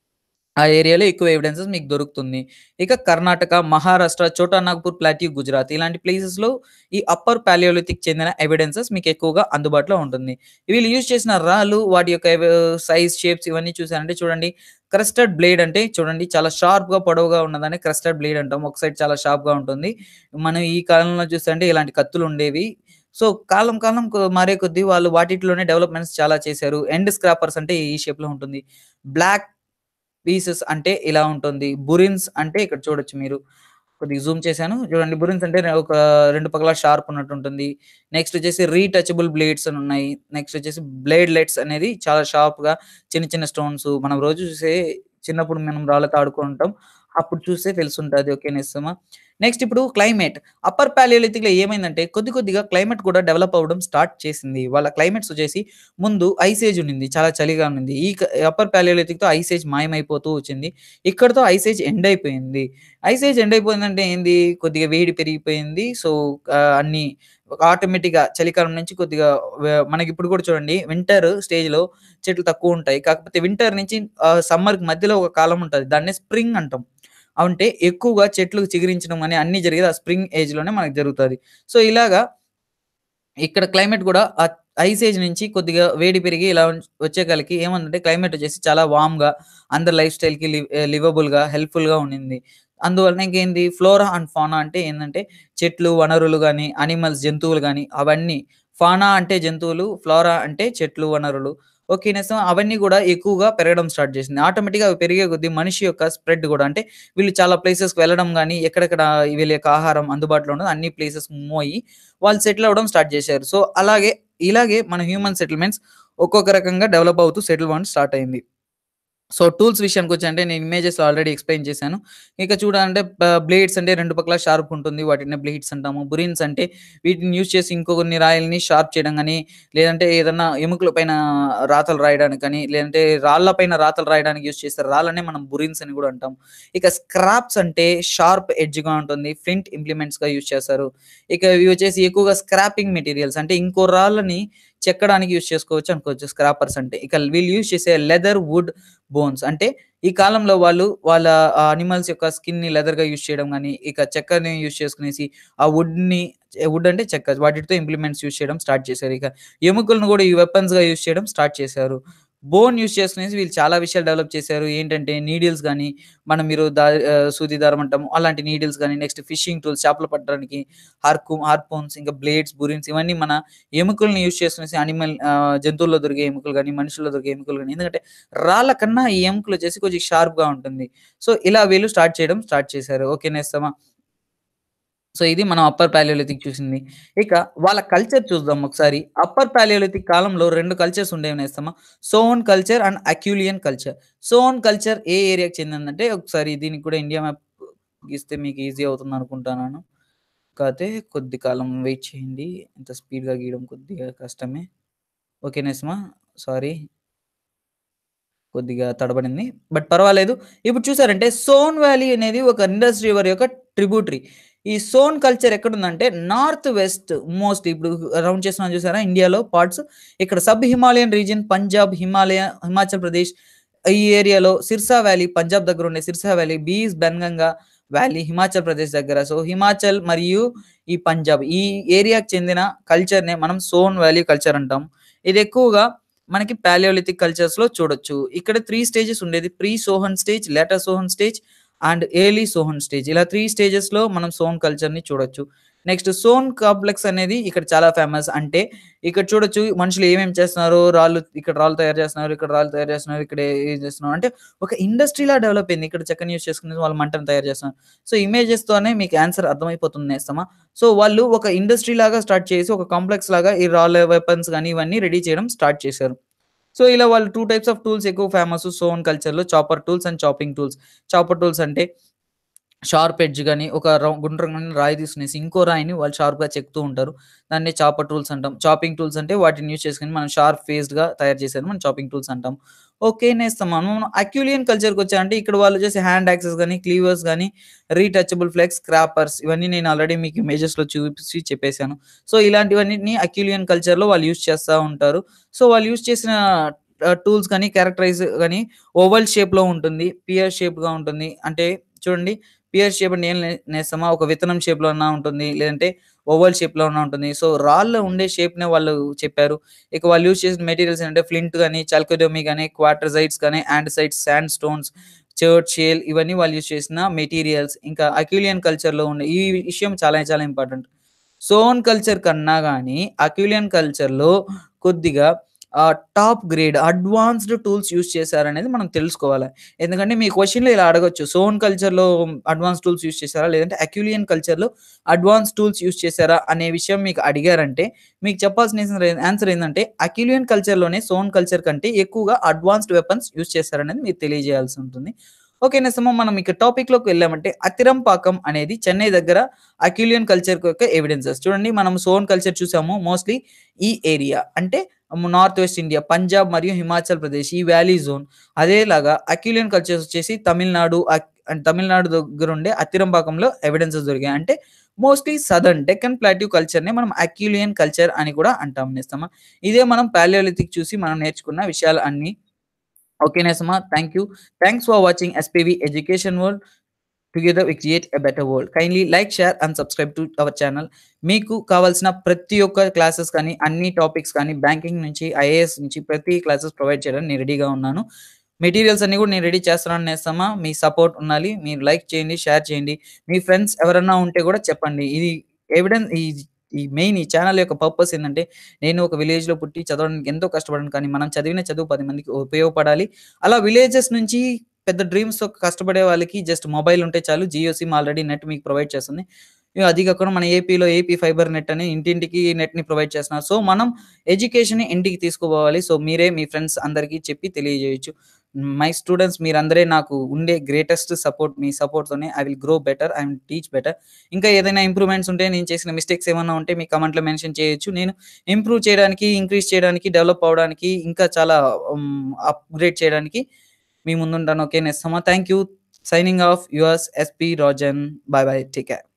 Speaker 1: ఆ ఏరియాలో ఎక్కువ ఎవిడెన్సెస్ మీకు దొరుకుతుంది. ఇక కర్ణాటక, మహారాష్ట్ర, చోటా నాగ్‌పూర్ ప్లాట్యూ, గుజరాత్ ఇలాంటి ప్లేసెస్‌లో ఈ అప్పర్ పాలియోలిథిక్ చెందిన ఎవిడెన్సెస్ మీకు ఎక్కువగా అందుబాటులో ఉంటుంది. వీళ్ళు యూజ్ చేసిన రాళ్ళు వాటి యొక్క సైజ్, షేప్స్ ఇవన్నీ చూసారంటే చూడండి క్రస్టెడ్ బ్లేడ్ అంటే చూడండి చాలా షార్ప్‌గా పొడవుగా ఉన్నదాన్ని క్రస్టెడ్ బ్లేడ్ అంటాం. ఒక సైడ్ చాలా షార్ప్‌గా ఉంటుంది. మనం ఈ కాలంలో చూస్తుంటే ఇలాంటి కత్తులుండేవి. సో, కాలం కాలం మారే కొద్దీ వాళ్ళు వాటిట్లోనే డెవలప్‌మెంట్స్ చాలా చేశారు. ఎండ్ స్క్రాపర్స్ అంటే ఈ షేప్‌లో ఉంటుంది. బ్లాక్ పీసెస్ అంటే ఇలా ఉంటుంది. బురిన్స్ అంటే ఇక్కడ చూడొచ్చు మీరు. కొద్దిగా జూమ్ చేశాను. చూడండి బురిన్స్ అంటే ఒక 2 పక్కల షార్ప్ ఉన్నట్టుంటుంది. నెక్స్ట్ వచ్చేసి రీటచబుల్ బ్లేడ్స్ అని ఉన్నాయి. నెక్స్ట్ వచ్చేసి బ్లేడ్‌లెట్స్ అనేది చాలా షార్ప్‌గా చిన్న చిన్న స్టోన్స్ మనం రోజు చూసే చిన్నప్పుడు మనం రాళ్ళతో ఆడుకుంటాం. అప్పుడు చూస్తే తెలిసుంటది. ఓకే. నెస్తమా నెక్స్ట్ ఇప్పుడు క్లైమేట్. అప్పర్ పాలియోలిథిక్‌లో ఏమైందంటే కొద్దిగా క్లైమేట్ కూడా డెవలప్ అవ్వడం స్టార్ట్ చేసింది. వాళ్ళ క్లైమేట్స్ వచ్చేసి ముందు ఐస్ ఏజ్ ఉండింది. చాలా చలిగా ఉండింది. అప్పర్ పాలియోలిథిక్‌తో ఐస్ ఏజ్ మాయమైపోతూ వచ్చింది. ఇక్కడితో ఐస్ ఏజ్ ఎండ్ అయిపోయింది. ఐస్ ఏజ్ ఎండ్ అయిపోయిందంటే ఏంది? కొద్దిగా వేడి పెరిగిపోయింది. సో, అన్నీ ఆటోమేటిక్‌గా చలికాలం నుంచి కొద్దిగా మనకిప్పుడు కూడా చూడండి వింటర్ స్టేజ్‌లో చెట్లు తక్కువుంటాయి. కాకపోతే వింటర్ నుంచి సమ్మర్‌కి మధ్యలో ఒక కాలం ఉంటది. దాన్నే స్ప్రింగ్ అంటాం. అంటే ఎక్కువగా చెట్లు చిగురించడం గాని అన్నీ జరిగేది ఆ స్ప్రింగ్ ఏజ్‌లోనే మనకు జరుగుతది. సో, ఇలాగా ఇక్కడ క్లైమేట్ గూడా ఐస్ ఏజ్ నుంచి కొద్దిగా వేడి పెరిగి ఇలా వచ్చేకాలికి ఏమందంటే క్లైమేట్ వచ్చేసి చాలా వార్మ్‌గా అందరి లైఫ్ స్టైల్‌కి లివబుల్‌గా, హెల్ప్‌ఫుల్‌గా ఉండింది. అందువలన ఇంకేంది ఫ్లోరా అండ్ ఫానా అంటే ఏందంటే చెట్లు, వనరులు గాని, యానిమల్స్ జంతువులు గాని అవన్నీ. ఫానా అంటే జంతువులు, ఫ్లోరా అంటే చెట్లు, వనరులు. ఓకేనా. సో, అవన్నీ గూడా ఎక్కువగా పెరగడం స్టార్ట్ చేసింది. ఆటోమేటిక్‌గా అవి పెరిగే కొద్దీ మనిషి యొక్క స్ప్రెడ్ గూడా అంటే వీళ్ళు చాలా ప్లేసెస్‌కి వెళ్ళడం గాని, ఎక్కడెక్కడ వీళ్ళ యొక్క ఆహారం అందుబాటులో ఉన్నదో అన్ని ప్లేసెస్‌కి మూవ్ అయ్యి వాళ్ళు సెటిల్ అవ్వడం స్టార్ట్ చేశారు. సో, ఇలాగే మన హ్యూమన్ సెటిల్మెంట్స్ ఒక్కొక్క రకంగా డెవలప్ అవుతూ సెటిల్ అవ్వడం స్టార్ట్ అయింది. సో, టూల్స్ విషయానికొచ్చానంటే నేను ఇమేజెస్‌లో ఆల్రెడీ ఎక్స్‌ప్లెయిన్ చేశాను. ఇక చూడాలంటే బ్లేడ్స్ అంటే 2 పక్కల షార్ప్ ఉంటుంది. వాటిని బ్లేడ్స్ అంటాము. బురిన్స్ అంటే వీటిని యూజ్ చేసి ఇంకొన్ని రాయల్ని షార్ప్ చేయడం గాని, లేదంటే ఏదన్నా ఎముకల పైన రాతలు రాయడానికి కానీ, లేదంటే రాళ్ళ పైన రాతలు రాయడానికి యూజ్ చేస్తారు. రాళ్ళనే మనం బురిన్స్ అని గూడా అంటాం. ఇక స్క్రాప్స్ అంటే షార్ప్ ఎడ్జ్‌గా ఉంటుంది. ఫ్లింట్ ఇంప్లిమెంట్స్‌గా యూజ్ చేస్తారు. ఇక ఇవి వచ్చేసి ఎక్కువగా స్క్రాపింగ్ మెటీరియల్స్ అంటే ఇంకో రాళ్ళని చెక్కడానికి యూజ్ చేసుకోవచ్చు అనుకోవచ్చు స్క్రాపర్స్ అంటే. ఇక వీళ్ళు యూజ్ చేసే లెదర్, వుడ్, బోన్స్ అంటే ఈ కాలంలో వాళ్ళు వాళ్ళ అనిమల్స్ యొక్క స్కిన్‌ని లెదర్‌గా యూజ్ చేయడం గాని, ఇక చెక్కని యూజ్ చేసుకునేసి ఆ వుడ్ అంటే చెక్క వాటితో ఇంప్లిమెంట్స్ యూజ్ చేయడం స్టార్ట్ చేశారు. ఇక ఎముకలను గూడా ఈ వెపన్స్‌గా యూజ్ చేయడం స్టార్ట్ చేశారు. బోన్ యూజ్ చేసుకునేసి వీళ్ళు చాలా విషయాలు డెవలప్ చేశారు. ఏంటంటే నీడిల్స్ గాని, మీరు సూది దారం అంటాము. అలాంటి నీడిల్స్ గాని, నెక్స్ట్ ఫిషింగ్ టూల్స్ చేపలు పట్టడానికి, హార్పూన్స్ ఇంకా బ్లేడ్స్, బురిన్స్ ఇవన్నీ మన ఎముకల్ని యూజ్ చేసుకునేసి జంతువుల్లో దొరికే ఎముకలు గాని, మనుషుల్లో దొరికే ఎముకలు గాని ఎందుకంటే రాళ్ళ కన్నా ఈ ఎముకలొచ్చేసి కొంచెం షార్ప్‌గా ఉంటుంది. సో, ఇలా వీళ్ళు స్టార్ట్ చేయడం స్టార్ట్ చేశారు. ఓకే. నేస్తమా? సో, ఇది మనం అప్పర్ పాలియోలిథిక్ చూసింది. ఇక వాళ్ళ కల్చర్ చూద్దాం ఒకసారి. అప్పర్ పాలియోలిథిక్ కాలంలో 2 కల్చర్స్ ఉండేవి నేస్తమా. Soan culture and Acheulian culture. Soan culture ఏ ఏరియాకి చెందిందంటే ఒకసారి దీనికి కూడా ఇండియా మ్యాప్ గీస్తే మీకు ఈజీ అవుతుందనుకుంటున్నాను. కాతే కొద్ది కాలం వెయిట్ చేయండి. ఇంత స్పీడ్‌గా గీయడం కొద్దిగా కష్టమే. ఓకే. నేస్తమా. సారీ. కొద్దిగా తడబడింది. బట్ పర్వాలేదు. ఇప్పుడు చూసారంటే సోన్ వ్యాలీ అనేది ఒక ఇండస్ రివర్ యొక్క ట్రిబ్యూటరీ. ఈ సోన్ కల్చర్ ఎక్కడుందంటే నార్త్ వెస్ట్ మోస్ట్ ఇప్పుడు రౌండ్ చేస్తున్నాను చూసారా ఇండియాలో పార్ట్స్. ఇక్కడ sub Himalayan region Punjab, Himachal Pradesh ఈ ఏరియాలో సిర్సా వ్యాలీ పంజాబ్ దగ్గర ఉండే సిర్సా వ్యాలీ, బెన్‌గంగా వ్యాలీ హిమాచల్ ప్రదేశ్ దగ్గర. సో, హిమాచల్ మరియు ఈ పంజాబ్ ఈ ఏరియాకి చెందిన కల్చర్‌నే మనం సోన్ వ్యాలీ కల్చర్ అంటాం. ఇది ఎక్కువగా మనకి పాలియోలిథిక్ కల్చర్స్‌లో చూడొచ్చు. ఇక్కడ 3 స్టేజెస్ ఉండేది. Pre Sohan stage, later Sohan stage and early Sohan stage. ఇలా 3 స్టేజెస్‌లో మనం సోన్ కల్చర్‌ని చూడొచ్చు. నెక్స్ట్ సోన్ కాంప్లెక్స్ అనేది ఇక్కడ చాలా ఫేమస్. అంటే ఇక్కడ చూడొచ్చు మనుషులు ఏమేమి చేస్తున్నారో ఇక్కడ రాళ్ళు తయారు చేస్తున్నారు, ఇక్కడ రాళ్ళు తయారు చేస్తున్నారు, ఇక్కడ ఏం చేస్తున్నారు అంటే ఒక ఇండస్ట్రీలా డెవలప్ అయింది. ఇక్కడ చెక్కని యూజ్ చేసుకొని వాళ్ళు మంటను తయారు చేస్తున్నారు. సో, ఇమేజెస్‌తోనే మీకు ఆన్సర్ అర్థమైపోతుంది నేస్తమా. సో, వాళ్ళు ఒక ఇండస్ట్రీ లాగా స్టార్ట్ చేసి ఒక కాంప్లెక్స్ లాగా ఈ రాళ్ళ వెపన్స్ గాని ఇవన్నీ రెడీ చేయడం స్టార్ట్ చేశారు. సో, ఇలా వాళ్ళు 2 టైప్స్ ఆఫ్ టూల్స్ ఎక్కువ ఫేమస్ సోన్ కల్చర్‌లో chopper tools and chopping tools. Chopper tools అంటే షార్ప్ ఎడ్జ్ గాని, ఒక గుండ్రంగా రాయి తీసుకునేసి ఇంకో రాయిని వాళ్ళు షార్ప్‌గా చెక్కుతూ ఉంటారు. దాన్ని చాపర్ టూల్స్ అంటాం. చాపింగ్ టూల్స్ అంటే వాటిని యూజ్ చేసుకొని మనం షార్ప్ ఫేస్డ్‌గా తయారు చేసేది మనం చాపింగ్ టూల్స్ అంటాం. ఓకే. నేస్తం మనం అక్యులియన్ కల్చర్‌కొచ్చామంటే ఇక్కడ వాళ్ళు చేసే హ్యాండ్ యాక్సెస్ గాని, క్లీవర్స్ గాని, రీటచబుల్ ఫ్లెక్స్, స్క్రాపర్స్ ఇవన్నీ నేను ఆల్రెడీ మీకు ఇమేజెస్‌లో చూపించి చెప్పేసాను. సో, ఇలాంటివన్నిటిని అక్యులియన్ కల్చర్‌లో వాళ్ళు యూజ్ చేస్తా ఉంటారు. సో, వాళ్ళు యూజ్ చేసిన టూల్స్ గాని, క్యారెక్టరైజ్ గాని ఓవల్ షేప్‌లో ఉంటుంది. పియర్ షేప్‌గా ఉంటుంది. అంటే చూడండి పియర్ షేప్ అంటే ఏం నేస్తమా ఒక విత్తనం షేప్‌లో అన్నా ఉంటుంది. లేదంటే ఓవల్ షేప్‌లో అన్నా ఉంటుంది. సో, రాళ్ళలో ఉండే షేప్‌నే వాళ్ళు చెప్పారు. ఇక వాళ్ళు యూజ్ చేసిన మెటీరియల్స్ ఏంటంటే ఫ్లింట్ గాని, చాల్కోడోమి గాని, క్వార్టర్జైట్స్ గాని, ఆండసైట్స్, శాండ్ స్టోన్స్, షేల్ ఇవన్నీ వాళ్ళు యూజ్ చేసిన మెటీరియల్స్. ఇంకా అక్యులియన్ కల్చర్‌లో ఉండే ఈ విషయం చాలా చాలా ఇంపార్టెంట్. సోన్ కల్చర్ కన్నా గాని అక్యులియన్ కల్చర్‌లో కొద్దిగా top grade advanced tools use చేశారనేది మనం తెలుసుకోవాలి. ఎందుకంటే మీ క్వెషన్‌లో ఇలా అడగొచ్చు. సోన్ కల్చర్‌లో అడ్వాన్స్ టూల్స్ యూజ్ చేశారా? లేదంటే అక్యులియన్ కల్చర్‌లో అడ్వాన్స్ టూల్స్ యూజ్ చేశారా? అనే విషయం మీకు అడిగారంటే మీకు చెప్పాల్సిన ఆన్సర్ ఏందంటే అక్యులియన్ కల్చర్‌లోనే సోన్ కల్చర్ కంటే ఎక్కువగా అడ్వాన్స్‌డ్ వెపన్స్ యూజ్ చేశారనేది మీరు తెలియజేయాల్సి ఉంటుంది. ఓకే. నెక్స్ట్ మనం ఇక టాపిక్‌లోకి వెళ్ళామంటే అతిరంపాకం అనేది చెన్నై దగ్గర అక్యులియన్ కల్చర్ యొక్క ఎవిడెన్సెస్. చూడండి మనం సోన్ కల్చర్ చూసాము. మోస్ట్‌లీ ఈ ఏరియా అంటే నార్త్ వెస్ట్ ఇండియా, పంజాబ్ మరియు హిమాచల్ ప్రదేశ్ ఈ వ్యాలీ జోన్. అదేలాగా అక్యులియన్ కల్చర్స్ వచ్చేసి తమిళనాడు అండ్ తమిళనాడు దగ్గరుండే అత్తిరంపాకంలో ఎవిడెన్సెస్ దొరికాయి. అంటే మోస్ట్‌లీ సదర్న్ డెక్కన్ ప్లాట్యూ కల్చర్‌ని మనం అక్యులియన్ కల్చర్ అని కూడా అంటాం నేస్తమా. ఇదే మనం పాలియోలిథిక్ చూసి మనం నేర్చుకున్న విషయాలు అన్నీ. ఓకే నేస్తమా. Thank you. Thanks for watching SPV education world. Together we create a better world. Kindly like, share and subscribe to our channel. మీకు కావాల్సిన ప్రతి ఒక్క క్లాసెస్ కానీ, అన్ని టాపిక్స్ కానీ, బ్యాంకింగ్ నుంచి, ఐఏఎస్ నుంచి ప్రతి క్లాసెస్ ప్రొవైడ్ చేయడానికి నేను రెడీగా ఉన్నాను. మెటీరియల్స్ అన్నీ కూడా నేను రెడీ చేస్తున్నాను నేస్తమా. మీ సపోర్ట్ ఉండాలి. మీరు లైక్ చేయండి, షేర్ చేయండి. మీ ఫ్రెండ్స్ ఎవరన్నా ఉంటే కూడా చెప్పండి. ఇది ఎవిడెన్స్ ఈ ఈ మెయిన్ ఈ ఛానల్ యొక్క పర్పస్ ఏందంటే, నేను ఒక విలేజ్‌లో పుట్టి చదవడానికి ఎంతో కష్టపడాను. కానీ మనం చదివిన చదువు 10 మందికి ఉపయోగపడాలి. అలా విలేజెస్ నుంచి పెద్ద డ్రీమ్స్‌తో కష్టపడే వాళ్ళకి జస్ట్ మొబైల్ ఉంటే చాలు. జియో సిమ్ ఆల్రెడీ నెట్ మీకు ప్రొవైడ్ చేస్తుంది. అది కాకుండా మన ఏపీలో ఏపీ ఫైబర్ నెట్ అని ఇంటింటికి నెట్‌ని ప్రొవైడ్ చేస్తున్నారు. సో, మనం ఎడ్యుకేషన్‌ని ఇంటికి తీసుకుపోవాలి. సో, మీరే మీ ఫ్రెండ్స్ అందరికీ చెప్పి తెలియజేయొచ్చు. మై స్టూడెంట్స్ మీరందరే నాకు ఉండే గ్రేటెస్ట్ సపోర్ట్. మీ సపోర్ట్‌తోనే I will grow better. I will teach better. ఇంకా ఏదైనా ఇంప్రూవ్‌మెంట్స్ ఉంటే నేను చేసిన మిస్టేక్స్ ఏమన్నా ఉంటే మీ కామెంట్‌లో మెన్షన్ చేయొచ్చు. నేను ఇంప్రూవ్ చేయడానికి, ఇంక్రీజ్ చేయడానికి, డెవలప్ అవ్వడానికి ఇంకా చాలా అప్‌గ్రేడ్ చేయడానికి మీ ముందుంటాను. Okay. Next thank you. Signing off yours SP Rajan. Bye bye. Take care.